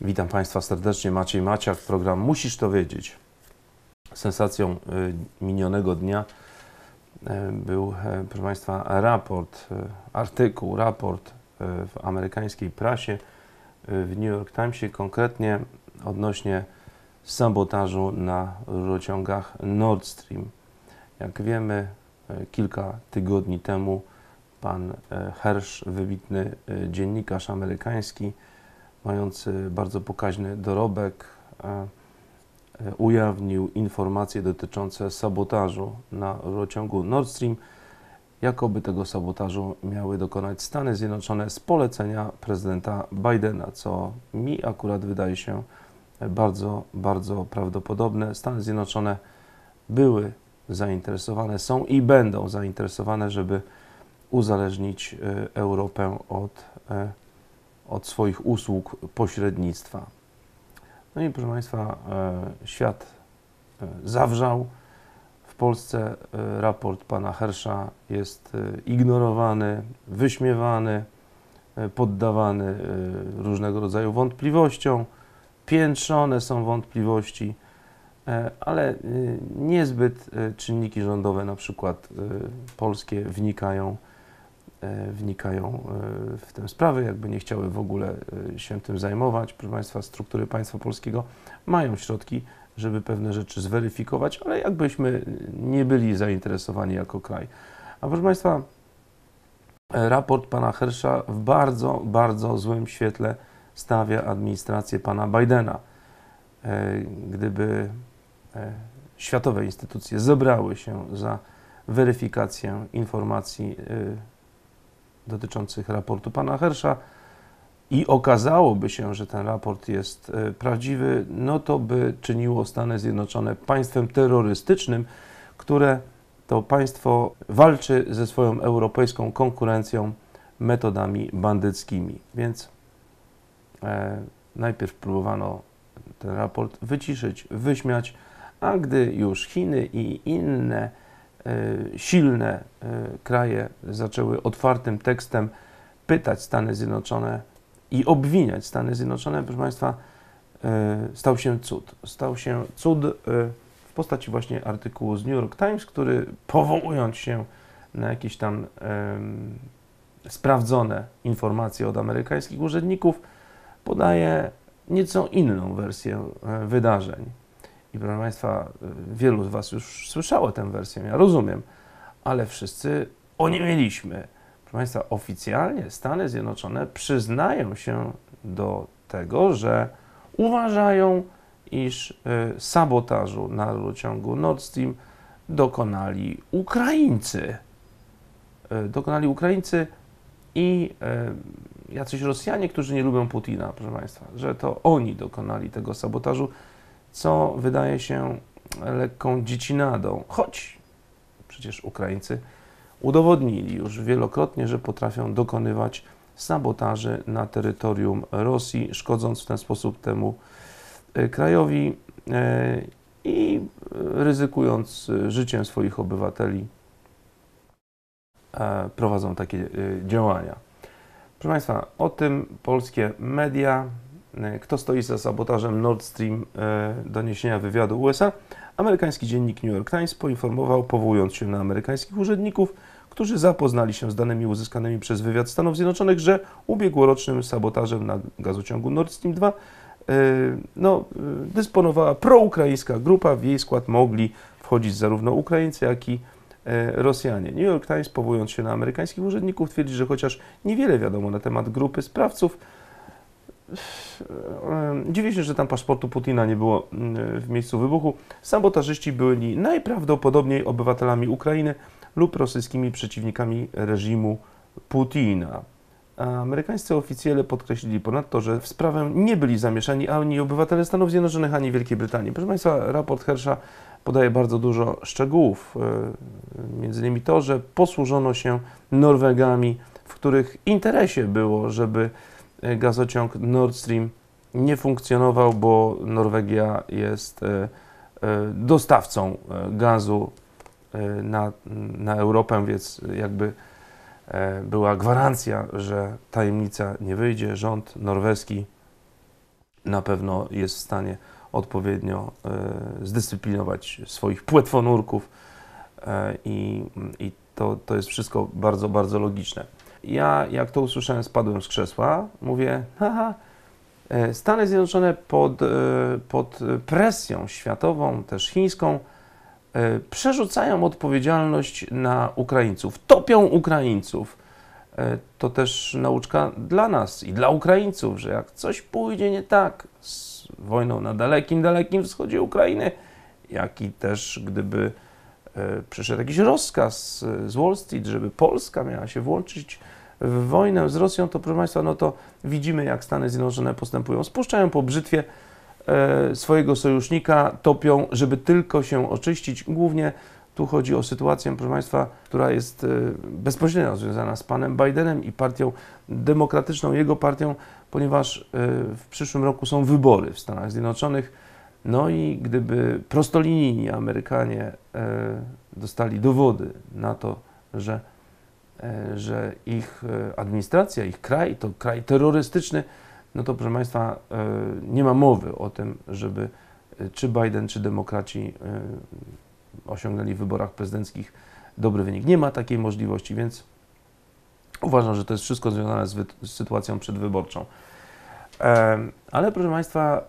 Witam Państwa serdecznie, Maciej Maciak, program Musisz to wiedzieć. Sensacją minionego dnia był, proszę Państwa, raport w amerykańskiej prasie, w New York Timesie, konkretnie odnośnie sabotażu na rurociągach Nord Stream. Jak wiemy, kilka tygodni temu pan Hersh, wybitny dziennikarz amerykański, mający bardzo pokaźny dorobek, ujawnił informacje dotyczące sabotażu na rurociągu Nord Stream. Jakoby tego sabotażu miały dokonać Stany Zjednoczone z polecenia prezydenta Bidena, co mi akurat wydaje się bardzo, bardzo prawdopodobne. Stany Zjednoczone były zainteresowane, są i będą zainteresowane, żeby uzależnić Europę od swoich usług pośrednictwa. No i proszę Państwa, świat zawrzał. W Polsce raport pana Hersha jest ignorowany, wyśmiewany, poddawany różnego rodzaju wątpliwościom, piętrzone są wątpliwości, ale niezbyt czynniki rządowe, na przykład polskie, wnikają w tę sprawę, jakby nie chciały w ogóle się tym zajmować. Proszę Państwa, struktury państwa polskiego mają środki, żeby pewne rzeczy zweryfikować, ale jakbyśmy nie byli zainteresowani jako kraj. A proszę Państwa, raport pana Hersha w bardzo, bardzo złym świetle stawia administrację pana Bidena. Gdyby światowe instytucje zebrały się za weryfikację informacji dotyczących raportu pana Hersha i okazałoby się, że ten raport jest prawdziwy, no to by czyniło Stany Zjednoczone państwem terrorystycznym, które to państwo walczy ze swoją europejską konkurencją metodami bandyckimi. Więc najpierw próbowano ten raport wyciszyć, wyśmiać, a gdy już Chiny i inne silne kraje zaczęły otwartym tekstem pytać Stany Zjednoczone i obwiniać Stany Zjednoczone, proszę Państwa, stał się cud. Stał się cud w postaci właśnie artykułu z New York Times, który, powołując się na jakieś tam sprawdzone informacje od amerykańskich urzędników, podaje nieco inną wersję wydarzeń. I proszę Państwa, wielu z Was już słyszało tę wersję, ja rozumiem, ale wszyscy oniemieliśmy. Proszę Państwa, oficjalnie Stany Zjednoczone przyznają się do tego, że uważają, iż sabotażu na rurociągu Nord Stream dokonali Ukraińcy. Dokonali Ukraińcy i jacyś Rosjanie, którzy nie lubią Putina, proszę Państwa, że to oni dokonali tego sabotażu, co wydaje się lekką dziecinadą, choć przecież Ukraińcy udowodnili już wielokrotnie, że potrafią dokonywać sabotaży na terytorium Rosji, szkodząc w ten sposób temu krajowi i ryzykując życiem swoich obywateli, prowadzą takie działania. Proszę Państwa, o tym polskie media. Kto stoi za sabotażem Nord Stream? Doniesienia wywiadu USA. Amerykański dziennik New York Times poinformował, powołując się na amerykańskich urzędników, którzy zapoznali się z danymi uzyskanymi przez wywiad Stanów Zjednoczonych, że ubiegłorocznym sabotażem na gazociągu Nord Stream 2 dysponowała proukraińska grupa. W jej skład mogli wchodzić zarówno Ukraińcy, jak i Rosjanie. New York Times, powołując się na amerykańskich urzędników, twierdzi, że chociaż niewiele wiadomo na temat grupy sprawców, dziwię się, że tam paszportu Putina nie było w miejscu wybuchu. Sabotażyści byli najprawdopodobniej obywatelami Ukrainy lub rosyjskimi przeciwnikami reżimu Putina. A amerykańscy oficjele podkreślili ponadto, że w sprawę nie byli zamieszani ani obywatele Stanów Zjednoczonych, ani Wielkiej Brytanii. Proszę Państwa, raport Hersha podaje bardzo dużo szczegółów, między innymi to, że posłużono się Norwegami, w których interesie było, żeby gazociąg Nord Stream nie funkcjonował, bo Norwegia jest dostawcą gazu na Europę, więc jakby była gwarancja, że tajemnica nie wyjdzie. Rząd norweski na pewno jest w stanie odpowiednio zdyscyplinować swoich płetwonurków i to jest wszystko bardzo, bardzo logiczne. Ja, jak to usłyszałem, spadłem z krzesła, mówię, haha, Stany Zjednoczone pod presją światową, też chińską, przerzucają odpowiedzialność na Ukraińców, topią Ukraińców. To też nauczka dla nas i dla Ukraińców, że jak coś pójdzie nie tak z wojną na dalekim, dalekim wschodzie Ukrainy, jak i też gdyby przyszedł jakiś rozkaz z Wall Street, żeby Polska miała się włączyć w wojnę z Rosją, to proszę Państwa, no to widzimy, jak Stany Zjednoczone postępują. Spuszczają po brzytwie swojego sojusznika, topią, żeby tylko się oczyścić. Głównie tu chodzi o sytuację, proszę Państwa, która jest bezpośrednio związana z panem Bidenem i partią demokratyczną, jego partią, ponieważ w przyszłym roku są wybory w Stanach Zjednoczonych. No i gdyby prostolinijni Amerykanie dostali dowody na to, że ich administracja, ich kraj to kraj terrorystyczny, no to proszę Państwa, nie ma mowy o tym, żeby czy Biden, czy demokraci osiągnęli w wyborach prezydenckich dobry wynik. Nie ma takiej możliwości, więc uważam, że to jest wszystko związane z sytuacją przedwyborczą. Ale proszę Państwa,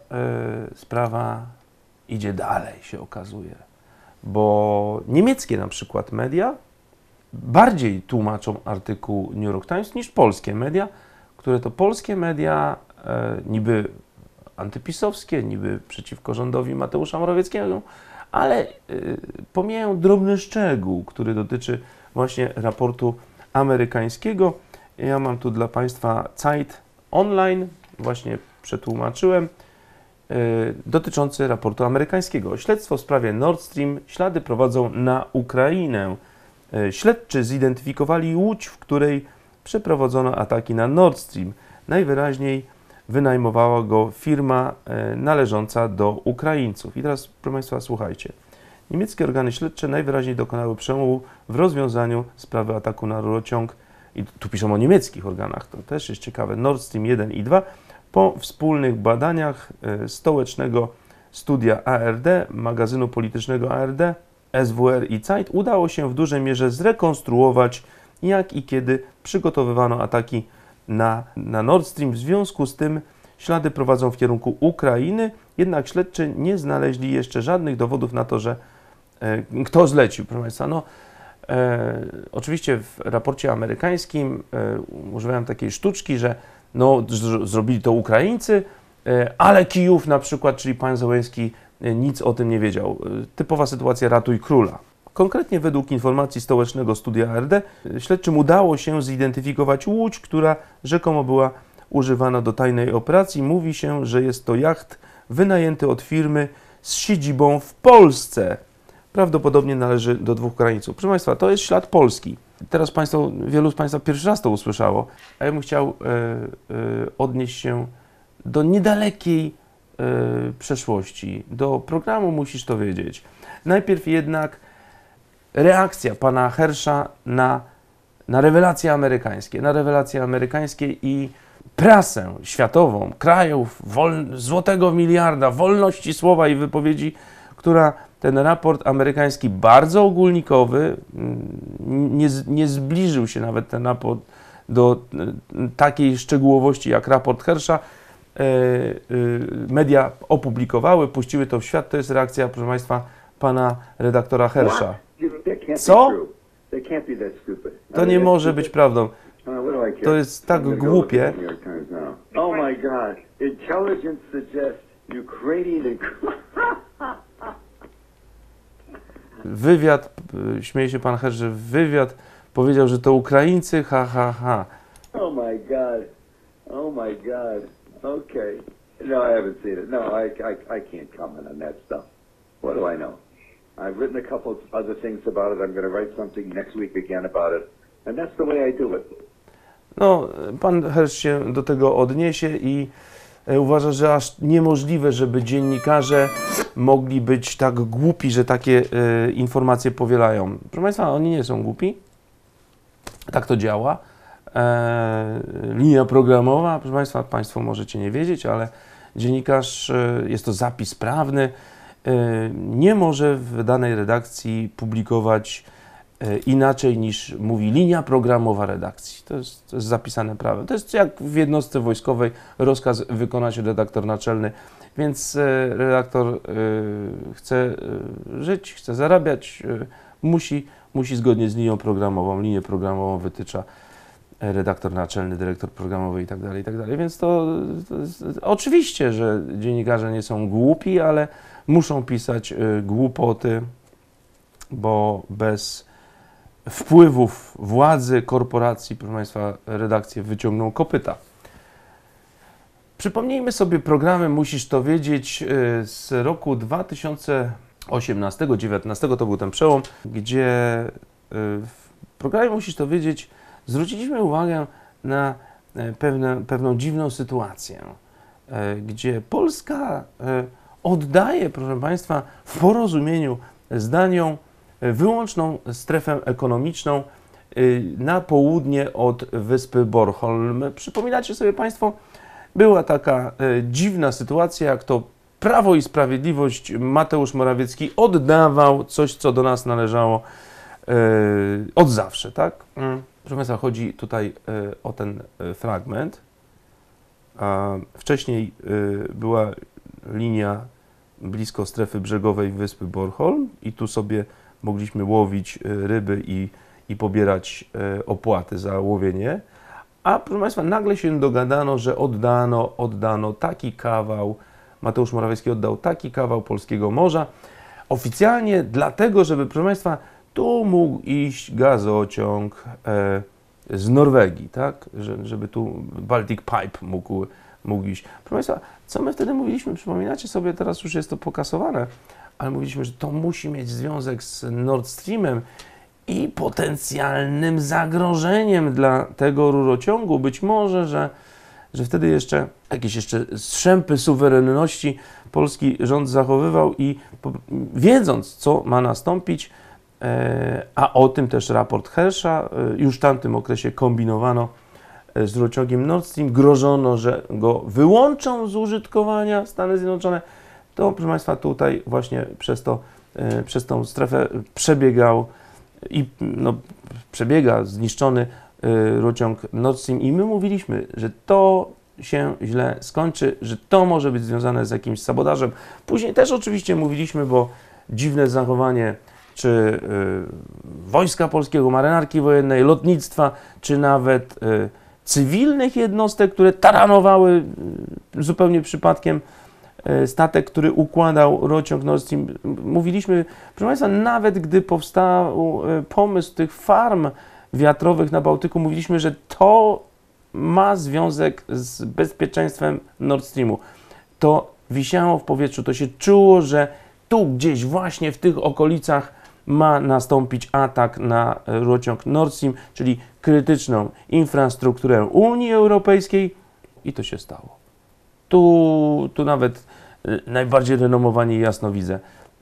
sprawa idzie dalej, się okazuje, bo niemieckie na przykład media bardziej tłumaczą artykuł New York Times niż polskie media, które to polskie media niby antypisowskie, niby przeciwko rządowi Mateusza Morawieckiego, ale pomijają drobny szczegół, który dotyczy właśnie raportu amerykańskiego. Ja mam tu dla Państwa Zeit Online, właśnie przetłumaczyłem, dotyczący raportu amerykańskiego. Śledztwo w sprawie Nord Stream, ślady prowadzą na Ukrainę. Śledczy zidentyfikowali łódź, w której przeprowadzono ataki na Nord Stream. Najwyraźniej wynajmowała go firma należąca do Ukraińców. I teraz, proszę Państwa, słuchajcie. Niemieckie organy śledcze najwyraźniej dokonały przełomu w rozwiązaniu sprawy ataku na rurociąg. I tu piszą o niemieckich organach, to też jest ciekawe. Nord Stream 1 i 2. Po wspólnych badaniach stołecznego studia ARD, magazynu politycznego ARD, SWR i Zeit udało się w dużej mierze zrekonstruować, jak i kiedy przygotowywano ataki na Nord Stream. W związku z tym ślady prowadzą w kierunku Ukrainy, jednak śledczy nie znaleźli jeszcze żadnych dowodów na to, że kto zlecił. Proszę Państwa, no, oczywiście w raporcie amerykańskim używają takiej sztuczki, że no, zrobili to Ukraińcy, ale Kijów na przykład, czyli pan Zełenski, nic o tym nie wiedział. Typowa sytuacja ratuj króla. Konkretnie według informacji stołecznego studia ARD, śledczym udało się zidentyfikować łódź, która rzekomo była używana do tajnej operacji. Mówi się, że jest to jacht wynajęty od firmy z siedzibą w Polsce. Prawdopodobnie należy do dwóch Ukraińców. Proszę Państwa, to jest ślad polski. Teraz wielu z Państwa pierwszy raz to usłyszało, a ja bym chciał odnieść się do niedalekiej przeszłości, do programu Musisz to wiedzieć. Najpierw jednak reakcja pana Herscha na rewelacje amerykańskie i prasę światową, krajów, złotego miliarda, wolności słowa i wypowiedzi, która ten raport amerykański bardzo ogólnikowy, nie zbliżył się nawet ten raport do takiej szczegółowości jak raport Herscha, media opublikowały, puściły to w świat. To jest reakcja, proszę Państwa, pana redaktora Herscha. Co? To nie może być prawdą. To jest tak głupie. Oh my God. Intelligence suggests Ukrainian... Wywiad, śmieje się pan Hersz, że wywiad powiedział, że to Ukraińcy, ha, ha, ha. Oh my God. Oh my God. Okay. No, I haven't seen it. No, I can't comment on that stuff. What do I know? I've written a couple of other things about it. I'm going to write something next week again about it. And that's the way I do it. No, pan Hersz się do tego odniesie i uważa, że aż niemożliwe, żeby dziennikarze mogli być tak głupi, że takie informacje powielają. Proszę Państwa, oni nie są głupi. Tak to działa. Linia programowa, proszę Państwa, Państwo możecie nie wiedzieć, ale dziennikarz, jest to zapis prawny, nie może w danej redakcji publikować inaczej niż mówi linia programowa redakcji. To jest zapisane prawem. To jest jak w jednostce wojskowej rozkaz wykonać redaktor naczelny, więc redaktor chce żyć, chce zarabiać, musi zgodnie z linią programową. Linię programową wytycza redaktor naczelny, dyrektor programowy i tak dalej, więc to oczywiście, że dziennikarze nie są głupi, ale muszą pisać głupoty, bo bez wpływów władzy, korporacji, proszę Państwa, redakcje wyciągną kopyta. Przypomnijmy sobie programy Musisz to wiedzieć z roku 2018-2019, to był ten przełom, gdzie w programie Musisz to wiedzieć zwróciliśmy uwagę na pewną dziwną sytuację, gdzie Polska oddaje, proszę Państwa, w porozumieniu z Danią wyłączną strefę ekonomiczną na południe od wyspy Bornholm. Przypominacie sobie Państwo, była taka dziwna sytuacja, jak to Prawo i Sprawiedliwość, Mateusz Morawiecki oddawał coś, co do nas należało od zawsze, tak? Proszę Państwa, chodzi tutaj o ten fragment. Wcześniej była linia blisko strefy brzegowej wyspy Bornholm i tu sobie mogliśmy łowić ryby i pobierać opłaty za łowienie. A proszę Państwa, nagle się dogadano, że oddano taki kawał, Mateusz Morawiecki oddał taki kawał polskiego morza, oficjalnie dlatego, żeby, proszę Państwa, tu mógł iść gazociąg z Norwegii, tak? Żeby tu Baltic Pipe mógł iść. Proszę Państwa, co my wtedy mówiliśmy? Przypominacie sobie, teraz już jest to pokasowane, ale mówiliśmy, że to musi mieć związek z Nord Streamem i potencjalnym zagrożeniem dla tego rurociągu. Być może, że wtedy jeszcze jakieś strzępy suwerenności polski rząd zachowywał i wiedząc, co ma nastąpić, a o tym też raport Herscha, już w tamtym okresie kombinowano z rurociągiem Nord Stream, grożono, że go wyłączą z użytkowania Stany Zjednoczone, to proszę Państwa tutaj właśnie przez tą strefę przebiega zniszczony rurociąg Nord Stream i my mówiliśmy, że to się źle skończy, że to może być związane z jakimś sabotażem. Później też oczywiście mówiliśmy, bo dziwne zachowanie czy Wojska Polskiego, Marynarki Wojennej, lotnictwa, czy nawet cywilnych jednostek, które taranowały zupełnie przypadkiem statek, który układał rurociąg Nord Stream. Mówiliśmy, proszę Państwa, nawet gdy powstał pomysł tych farm wiatrowych na Bałtyku, mówiliśmy, że to ma związek z bezpieczeństwem Nord Streamu. To wisiało w powietrzu, to się czuło, że tu gdzieś właśnie w tych okolicach ma nastąpić atak na rurociąg Nord Stream, czyli krytyczną infrastrukturę Unii Europejskiej i to się stało. Tu nawet najbardziej renomowani jasnowidze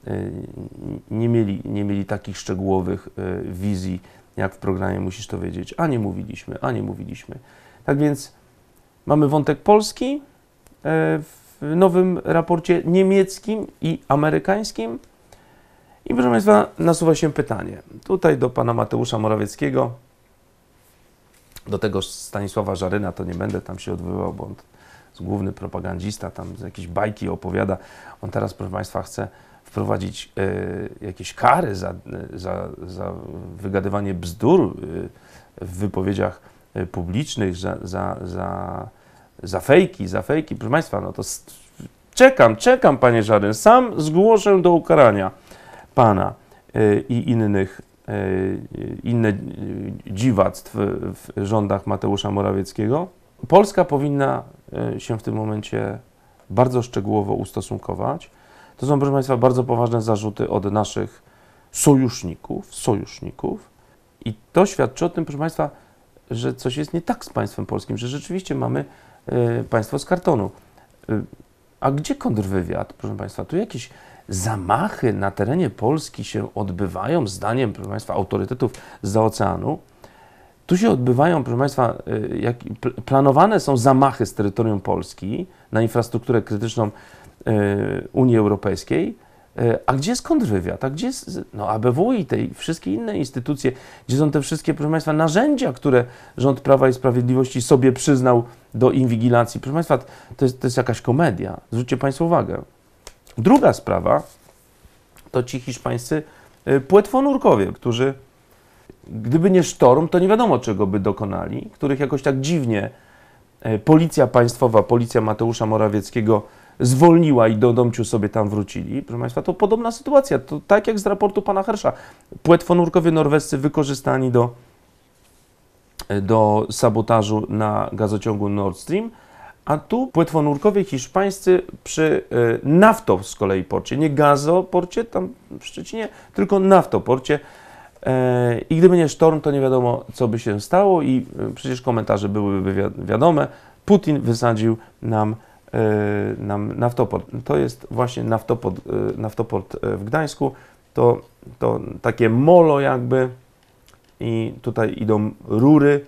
nie mieli takich szczegółowych wizji, jak w programie Musisz to wiedzieć, a nie mówiliśmy. Tak więc mamy wątek polski w nowym raporcie niemieckim i amerykańskim. I proszę Państwa, nasuwa się pytanie. Tutaj do pana Mateusza Morawieckiego, do tego Stanisława Żaryna to nie będę tam się odwoływał, bo on jest główny propagandista, tam jakieś bajki opowiada. On teraz, proszę Państwa, chce wprowadzić jakieś kary za wygadywanie bzdur w wypowiedziach publicznych, za fejki. Proszę Państwa, no to czekam, panie Żaryn, sam zgłoszę do ukarania pana i inne dziwactw w rządach Mateusza Morawieckiego. Polska powinna się w tym momencie bardzo szczegółowo ustosunkować. To są, proszę Państwa, bardzo poważne zarzuty od naszych sojuszników i to świadczy o tym, proszę Państwa, że coś jest nie tak z państwem polskim, że rzeczywiście mamy państwo z kartonu. A gdzie kontrwywiad, proszę Państwa? Tu jakieś zamachy na terenie Polski się odbywają, zdaniem, proszę Państwa, autorytetów zza oceanu. Tu się odbywają, proszę Państwa, planowane są zamachy z terytorium Polski na infrastrukturę krytyczną Unii Europejskiej. A gdzie jest kontrwywiad? A gdzie jest ABW i te wszystkie inne instytucje? Gdzie są te wszystkie, proszę Państwa, narzędzia, które rząd Prawa i Sprawiedliwości sobie przyznał do inwigilacji? Proszę Państwa, to jest jakaś komedia. Zwróćcie Państwo uwagę. Druga sprawa to ci hiszpańscy płetwonurkowie, którzy, gdyby nie sztorm, to nie wiadomo czego by dokonali, których jakoś tak dziwnie policja państwowa, policja Mateusza Morawieckiego zwolniła i do domciu sobie tam wrócili. Proszę Państwa, to podobna sytuacja. To tak jak z raportu pana Herscha. Płetwonurkowie norwescy wykorzystani do sabotażu na gazociągu Nord Stream, a tu płetwonurkowie hiszpańscy przy nafto z kolei porcie, nie gazoporcie tam w Szczecinie, tylko naftoporcie. I gdyby nie sztorm, to nie wiadomo, co by się stało i przecież komentarze byłyby wiadome. Putin wysadził nam naftoport. To jest właśnie naftoport w Gdańsku. To takie molo jakby i tutaj idą rury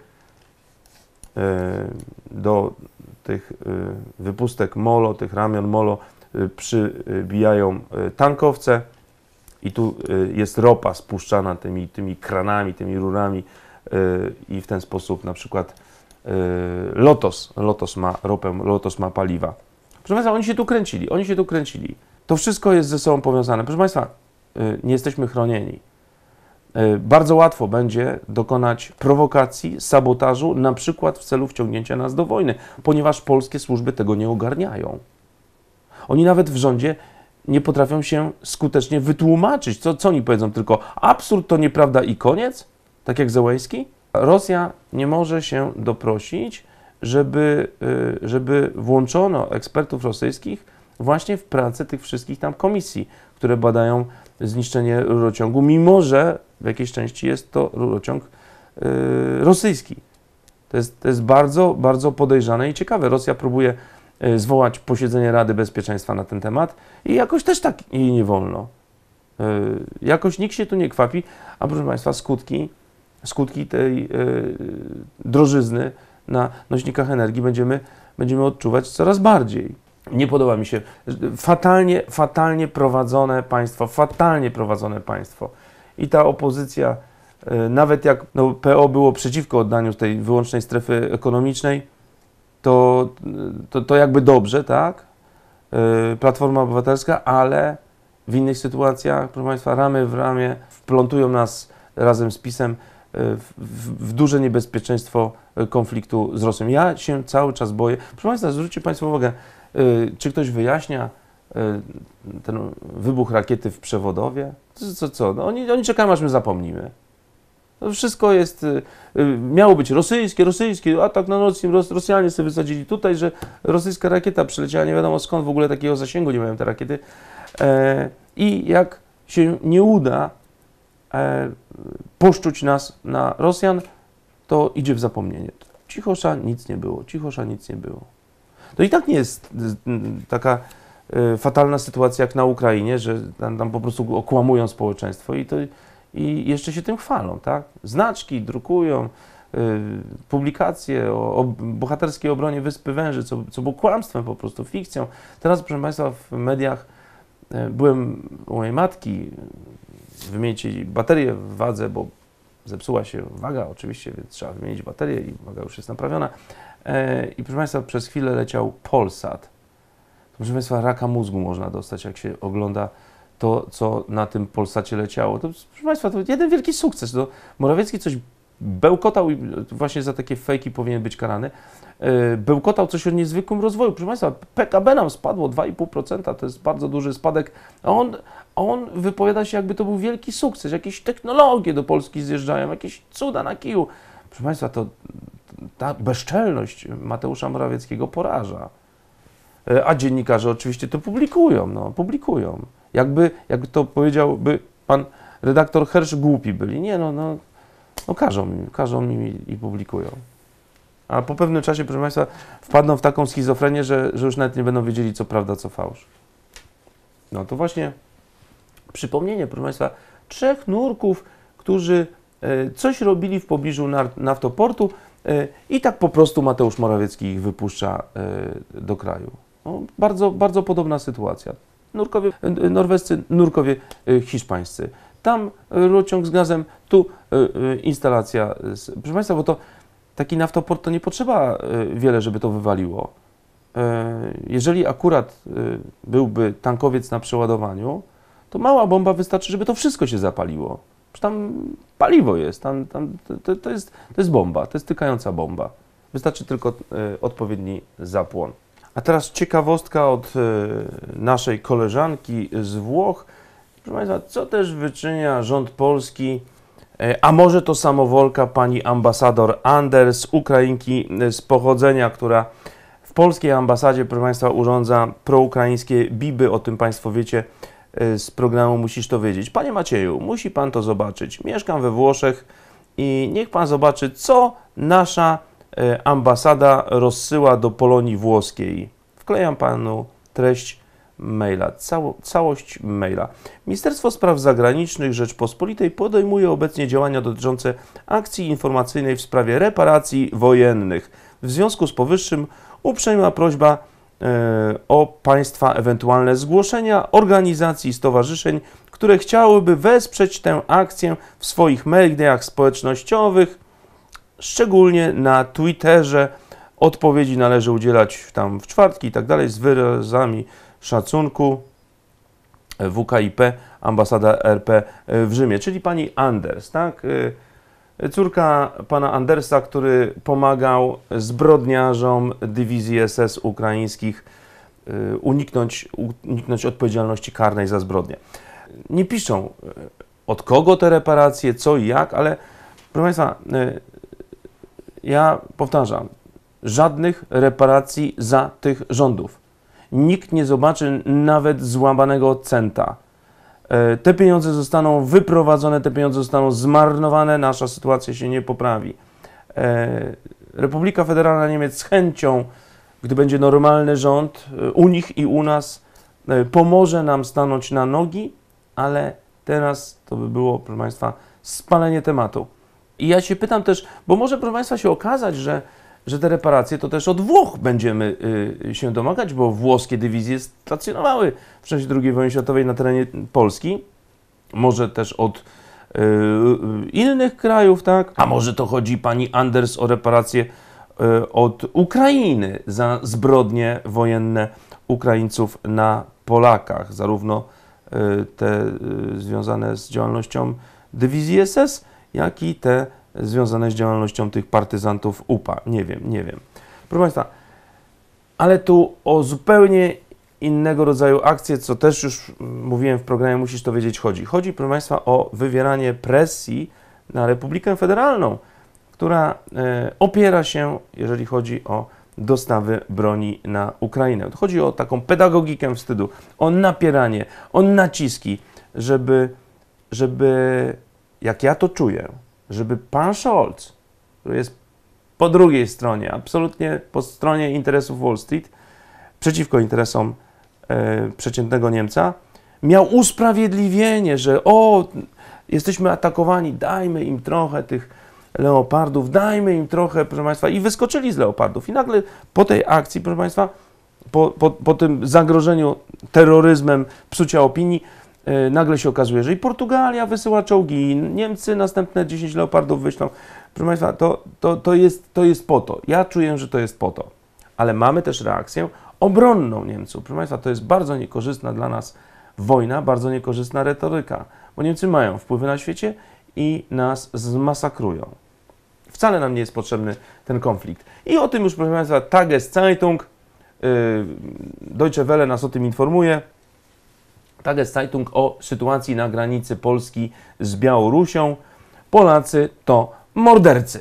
do tych wypustek molo, tych ramion molo przybijają tankowce i tu jest ropa spuszczana tymi kranami, tymi rurami i w ten sposób na przykład Lotos ma ropę, Lotos ma paliwa. Proszę Państwa, oni się tu kręcili. To wszystko jest ze sobą powiązane. Proszę Państwa, nie jesteśmy chronieni. Bardzo łatwo będzie dokonać prowokacji, sabotażu, na przykład w celu wciągnięcia nas do wojny, ponieważ polskie służby tego nie ogarniają. Oni nawet w rządzie nie potrafią się skutecznie wytłumaczyć. Co oni powiedzą? Tylko absurd to nieprawda i koniec? Tak jak Zełenski? Rosja nie może się doprosić, żeby włączono ekspertów rosyjskich właśnie w pracę tych wszystkich tam komisji, które badają zniszczenie rurociągu, mimo że w jakiejś części jest to rurociąg rosyjski. To jest bardzo, bardzo podejrzane i ciekawe. Rosja próbuje zwołać posiedzenie Rady Bezpieczeństwa na ten temat i jakoś też tak jej nie wolno. Jakoś nikt się tu nie kwapi, a proszę Państwa, skutki tej drożyzny na nośnikach energii będziemy odczuwać coraz bardziej. Nie podoba mi się fatalnie prowadzone państwo. I ta opozycja, nawet jak PO było przeciwko oddaniu tej wyłącznej strefy ekonomicznej, to jakby dobrze, tak? Platforma Obywatelska, ale w innych sytuacjach, proszę Państwa, ramię w ramię wplątują nas razem z PiS-em w duże niebezpieczeństwo konfliktu z Rosją. Ja się cały czas boję. Proszę Państwa, zwróćcie Państwo uwagę, czy ktoś wyjaśnia ten wybuch rakiety w Przewodowie? Co? No oni czekają, aż my zapomnimy. To wszystko jest, miało być rosyjskie, atak na Nord Stream, Rosjanie sobie wysadzili tutaj, że rosyjska rakieta przyleciała, nie wiadomo skąd, w ogóle takiego zasięgu nie mają te rakiety. I jak się nie uda poszczuć nas na Rosjan, to idzie w zapomnienie. Cichosza, nic nie było. To i tak nie jest taka fatalna sytuacja jak na Ukrainie, że tam po prostu okłamują społeczeństwo i jeszcze się tym chwalą, tak? Znaczki drukują, publikacje o bohaterskiej obronie Wyspy Węży, co było kłamstwem po prostu, fikcją. Teraz, proszę Państwa, w mediach byłem u mojej matki, wymienić jej baterię w wadze, bo zepsuła się waga oczywiście, więc trzeba wymienić baterię i waga już jest naprawiona. I proszę Państwa, przez chwilę leciał Polsat. Proszę Państwa, raka mózgu można dostać, jak się ogląda to, co na tym Polsacie leciało. To, proszę Państwa, to jeden wielki sukces. To Morawiecki coś bełkotał i właśnie za takie fejki powinien być karany. Bełkotał coś o niezwykłym rozwoju. Proszę Państwa, PKB nam spadło 2,5%, to jest bardzo duży spadek, a on wypowiada się, jakby to był wielki sukces, jakieś technologie do Polski zjeżdżają, jakieś cuda na kiju. Proszę Państwa, ta bezczelność Mateusza Morawieckiego poraża. A dziennikarze oczywiście to publikują. Jakby to powiedziałby pan redaktor Hersz, głupi byli. Nie, każą mi i publikują. A po pewnym czasie, proszę Państwa, wpadną w taką schizofrenię, że już nawet nie będą wiedzieli, co prawda, co fałsz. No to właśnie przypomnienie, proszę Państwa, 3 nurków, którzy coś robili w pobliżu naftoportu i tak po prostu Mateusz Morawiecki ich wypuszcza do kraju. No, bardzo, bardzo podobna sytuacja. Nurkowie norwescy, nurkowie hiszpańscy. Tam rurociąg z gazem, tu instalacja. Proszę Państwa, bo to taki naftoport to nie potrzeba wiele, żeby to wywaliło. Jeżeli akurat byłby tankowiec na przeładowaniu, to mała bomba wystarczy, żeby to wszystko się zapaliło. Tam paliwo jest, to jest bomba, to jest tykająca bomba. Wystarczy tylko odpowiedni zapłon. A teraz ciekawostka od naszej koleżanki z Włoch. Proszę Państwa, co też wyczynia rząd polski, a może to samowolka pani ambasador Anders, Ukrainki z pochodzenia, która w polskiej ambasadzie, proszę Państwa, urządza proukraińskie biby, o tym Państwo wiecie z programu Musisz to wiedzieć. Panie Macieju, musi Pan to zobaczyć. Mieszkam we Włoszech i niech Pan zobaczy, co nasza ambasada rozsyła do Polonii włoskiej. Wklejam Panu treść maila, całość maila. Ministerstwo Spraw Zagranicznych Rzeczpospolitej podejmuje obecnie działania dotyczące akcji informacyjnej w sprawie reparacji wojennych. W związku z powyższym uprzejma prośba o Państwa ewentualne zgłoszenia organizacji i stowarzyszeń, które chciałyby wesprzeć tę akcję w swoich mediach społecznościowych, szczególnie na Twitterze. Odpowiedzi należy udzielać tam w czwartki i tak dalej z wyrazami szacunku. WKIP, ambasada RP w Rzymie, czyli pani Anders, tak? Córka pana Andersa, który pomagał zbrodniarzom dywizji SS ukraińskich uniknąć odpowiedzialności karnej za zbrodnie. Nie piszą od kogo te reparacje, co i jak, ale proszę Państwa, ja powtarzam, żadnych reparacji za tych rządów. Nikt nie zobaczy nawet złamanego centa. Te pieniądze zostaną wyprowadzone, te pieniądze zostaną zmarnowane, nasza sytuacja się nie poprawi. Republika Federalna Niemiec z chęcią, gdy będzie normalny rząd, u nich i u nas, pomoże nam stanąć na nogi, ale teraz to by było, proszę Państwa, spalenie tematu. I ja się pytam też, bo może, proszę Państwa, się okazać, że te reparacje to też od Włoch będziemy się domagać, bo włoskie dywizje stacjonowały w czasie II wojny światowej na terenie Polski, może też od innych krajów, tak? A może to chodzi pani Anders o reparacje od Ukrainy za zbrodnie wojenne Ukraińców na Polakach, zarówno te związane z działalnością dywizji SS, jak i te związane z działalnością tych partyzantów UPA. Nie wiem. Proszę Państwa, ale tu o zupełnie innego rodzaju akcje, co też już mówiłem w programie Musisz to wiedzieć, chodzi. Chodzi, proszę Państwa, o wywieranie presji na Republikę Federalną, która opiera się, jeżeli chodzi o dostawy broni na Ukrainę. Chodzi o taką pedagogikę wstydu, o napieranie, o naciski, żeby jak ja to czuję, żeby pan Scholz, który jest po drugiej stronie, absolutnie po stronie interesów Wall Street, przeciwko interesom przeciętnego Niemca, miał usprawiedliwienie, że jesteśmy atakowani, dajmy im trochę tych leopardów, dajmy im trochę, proszę Państwa, i wyskoczyli z leopardów. I nagle po tej akcji, proszę Państwa, po tym zagrożeniu terroryzmem, psucia opinii, nagle się okazuje, że i Portugalia wysyła czołgi, Niemcy następne 10 leopardów wyślą. Proszę Państwa, to jest po to. Ja czuję, że to jest po to. Ale mamy też reakcję obronną Niemców. Proszę Państwa, to jest bardzo niekorzystna dla nas wojna, bardzo niekorzystna retoryka, bo Niemcy mają wpływy na świecie i nas zmasakrują. Wcale nam nie jest potrzebny ten konflikt. I o tym już, proszę Państwa, Tageszeitung, Deutsche Welle nas o tym informuje. Tageszeitung o sytuacji na granicy Polski z Białorusią. Polacy to mordercy.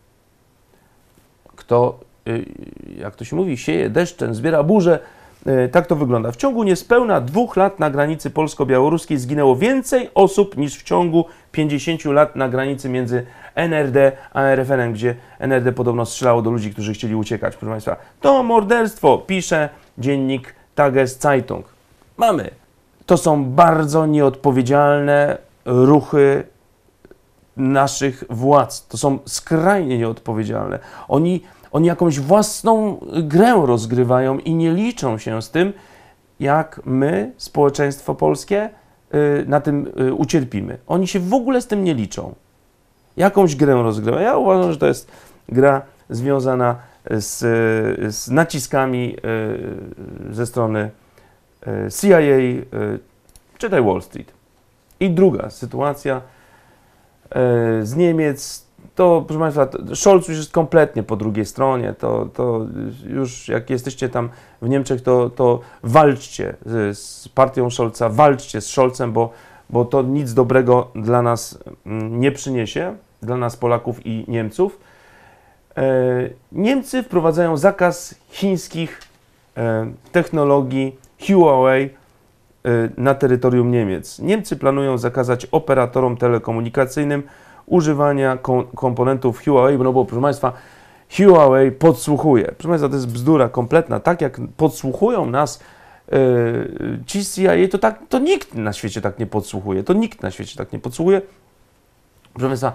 Kto, jak to się mówi, sieje deszczem, zbiera burzę, tak to wygląda. W ciągu niespełna 2 lat na granicy polsko-białoruskiej zginęło więcej osób niż w ciągu 50 lat na granicy między NRD a RFN-em, gdzie NRD podobno strzelało do ludzi, którzy chcieli uciekać. Proszę Państwa, to morderstwo, pisze dziennik Tageszeitung. To są bardzo nieodpowiedzialne ruchy naszych władz. To są skrajnie nieodpowiedzialne. Oni jakąś własną grę rozgrywają i nie liczą się z tym, jak my, społeczeństwo polskie, na tym ucierpimy. Oni się w ogóle z tym nie liczą. Jakąś grę rozgrywają. Ja uważam, że to jest gra związana z naciskami ze strony CIA, czytaj Wall Street. I druga sytuacja z Niemiec, to proszę Państwa, Scholz już jest kompletnie po drugiej stronie, to już jak jesteście tam w Niemczech, to walczcie z partią Scholza, walczcie z Scholzem, bo to nic dobrego dla nas nie przyniesie, dla nas Polaków i Niemców. Niemcy wprowadzają zakaz chińskich technologii Huawei na terytorium Niemiec. Niemcy planują zakazać operatorom telekomunikacyjnym używania komponentów Huawei, no bo proszę Państwa, Huawei podsłuchuje. Proszę Państwa, to jest bzdura kompletna. Tak jak podsłuchują nas ci CIA, to nikt na świecie tak nie podsłuchuje. To nikt na świecie tak nie podsłuchuje. Proszę Państwa,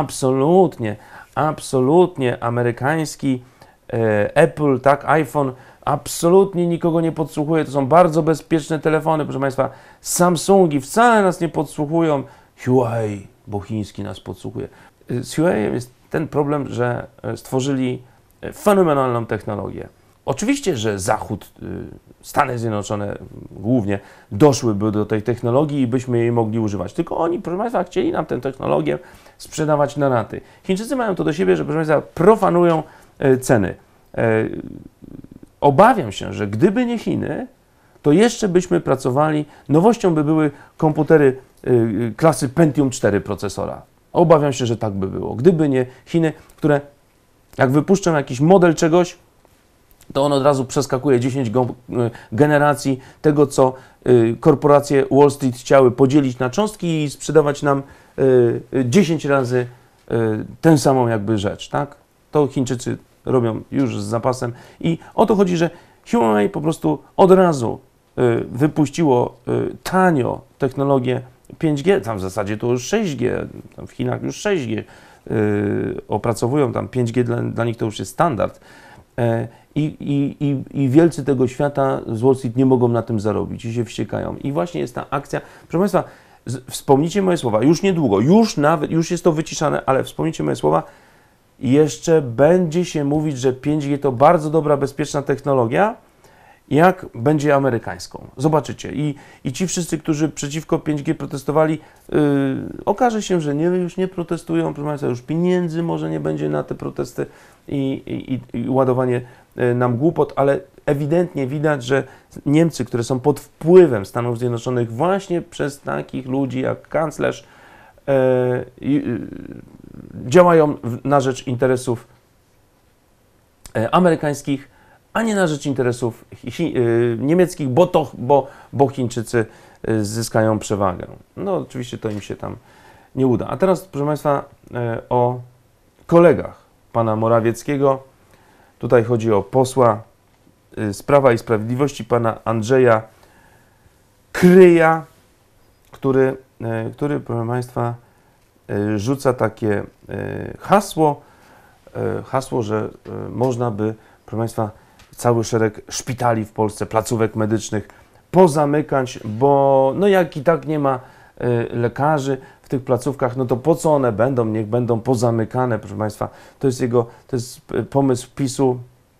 absolutnie amerykański Apple, tak, iPhone, absolutnie nikogo nie podsłuchuje. To są bardzo bezpieczne telefony, proszę Państwa. Samsungi wcale nas nie podsłuchują. Huawei, bo chiński nas podsłuchuje. Z Huawei jest ten problem, że stworzyli fenomenalną technologię. Oczywiście, że Zachód, Stany Zjednoczone głównie doszłyby do tej technologii i byśmy jej mogli używać. Tylko oni, proszę Państwa, chcieli nam tę technologię sprzedawać na raty. Chińczycy mają to do siebie, że, proszę Państwa, profanują ceny. Obawiam się, że gdyby nie Chiny, to jeszcze byśmy pracowali, nowością by były komputery klasy Pentium 4 procesora. Obawiam się, że tak by było. Gdyby nie Chiny, które jak wypuszczą jakiś model czegoś, to on od razu przeskakuje 10 generacji tego, co korporacje Wall Street chciały podzielić na cząstki i sprzedawać nam 10 razy tę samą jakby rzecz, tak? To Chińczycy robią już z zapasem i o to chodzi, że Huawei po prostu od razu wypuściło tanio technologię 5G, tam w zasadzie to już 6G, tam w Chinach już 6G opracowują, tam 5G dla nich to już jest standard. I wielcy tego świata z Wall Street nie mogą na tym zarobić i się wściekają. I właśnie jest ta akcja. Proszę Państwa, wspomnijcie moje słowa, już niedługo, już jest to wyciszane, ale wspomnijcie moje słowa, jeszcze będzie się mówić, że 5G to bardzo dobra, bezpieczna technologia, jak będzie amerykańską. Zobaczycie. I ci wszyscy, którzy przeciwko 5G protestowali, okaże się, że już nie protestują, proszę Państwa, już pieniędzy może nie będzie na te protesty i ładowanie nam głupot, ale ewidentnie widać, że Niemcy, które są pod wpływem Stanów Zjednoczonych właśnie przez takich ludzi jak kanclerz, działają na rzecz interesów amerykańskich, a nie na rzecz interesów niemieckich, bo Chińczycy zyskają przewagę. No oczywiście to im się tam nie uda. A teraz, proszę Państwa, o kolegach pana Morawieckiego. Tutaj chodzi o posła z Prawa i Sprawiedliwości, pana Andrzeja Kryja, który, proszę Państwa, rzuca takie hasło, że można by, proszę Państwa, cały szereg szpitali w Polsce, placówek medycznych pozamykać, bo no jak i tak nie ma lekarzy w tych placówkach, no to po co one będą? Niech będą pozamykane, proszę Państwa. To jest pomysł PiS-u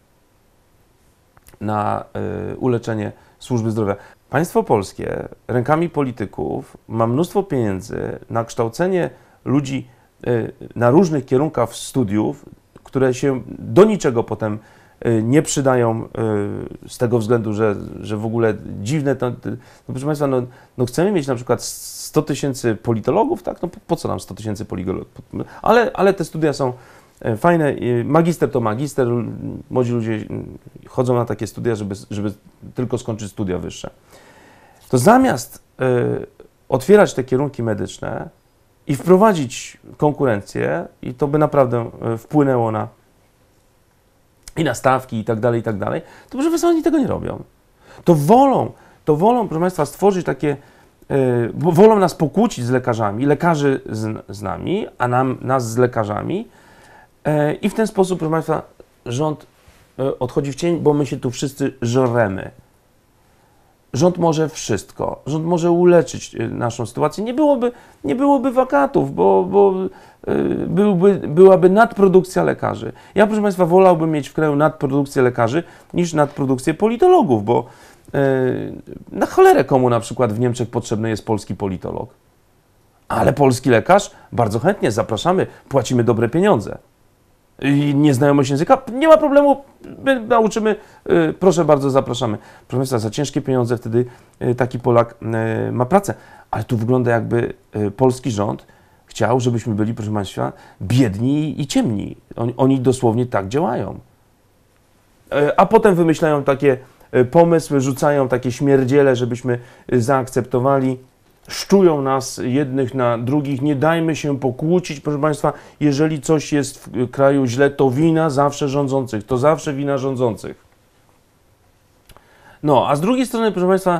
na uleczenie służby zdrowia. Państwo polskie rękami polityków ma mnóstwo pieniędzy na kształcenie ludzi na różnych kierunkach studiów, które się do niczego potem nie przydają z tego względu, że w ogóle dziwne to, proszę Państwa, no chcemy mieć na przykład 100 000 politologów, tak? No po co nam 100 000 politologów? Ale te studia są fajne. Magister to magister. Młodzi ludzie chodzą na takie studia, żeby tylko skończyć studia wyższe. To zamiast otwierać te kierunki medyczne i wprowadzić konkurencję, i to by naprawdę wpłynęło na stawki i tak dalej, to proszę Państwa, oni tego nie robią. To wolą, proszę Państwa, stworzyć takie wolą nas pokłócić z lekarzami, lekarzy z nami, a nas z lekarzami i w ten sposób, proszę Państwa, rząd odchodzi w cień, bo my się tu wszyscy żremy. Rząd może wszystko, rząd może uleczyć naszą sytuację. Nie byłoby wakatów, bo byłaby nadprodukcja lekarzy. Ja, proszę Państwa, wolałbym mieć w kraju nadprodukcję lekarzy niż nadprodukcję politologów, bo na cholerę komu na przykład w Niemczech potrzebny jest polski politolog. Ale polski lekarz bardzo chętnie zapraszamy, płacimy dobre pieniądze. I nieznajomość języka, nie ma problemu, my nauczymy, proszę bardzo, zapraszamy. Proszę Państwa, za ciężkie pieniądze wtedy taki Polak ma pracę. Ale tu wygląda, jakby polski rząd chciał, żebyśmy byli, proszę Państwa, biedni i ciemni. Oni dosłownie tak działają. A potem wymyślają takie pomysły, rzucają takie śmierdziele, żebyśmy zaakceptowali. Szczują nas jednych na drugich, nie dajmy się pokłócić, proszę Państwa, jeżeli coś jest w kraju źle, to wina zawsze rządzących, to zawsze wina rządzących. No, a z drugiej strony, proszę Państwa,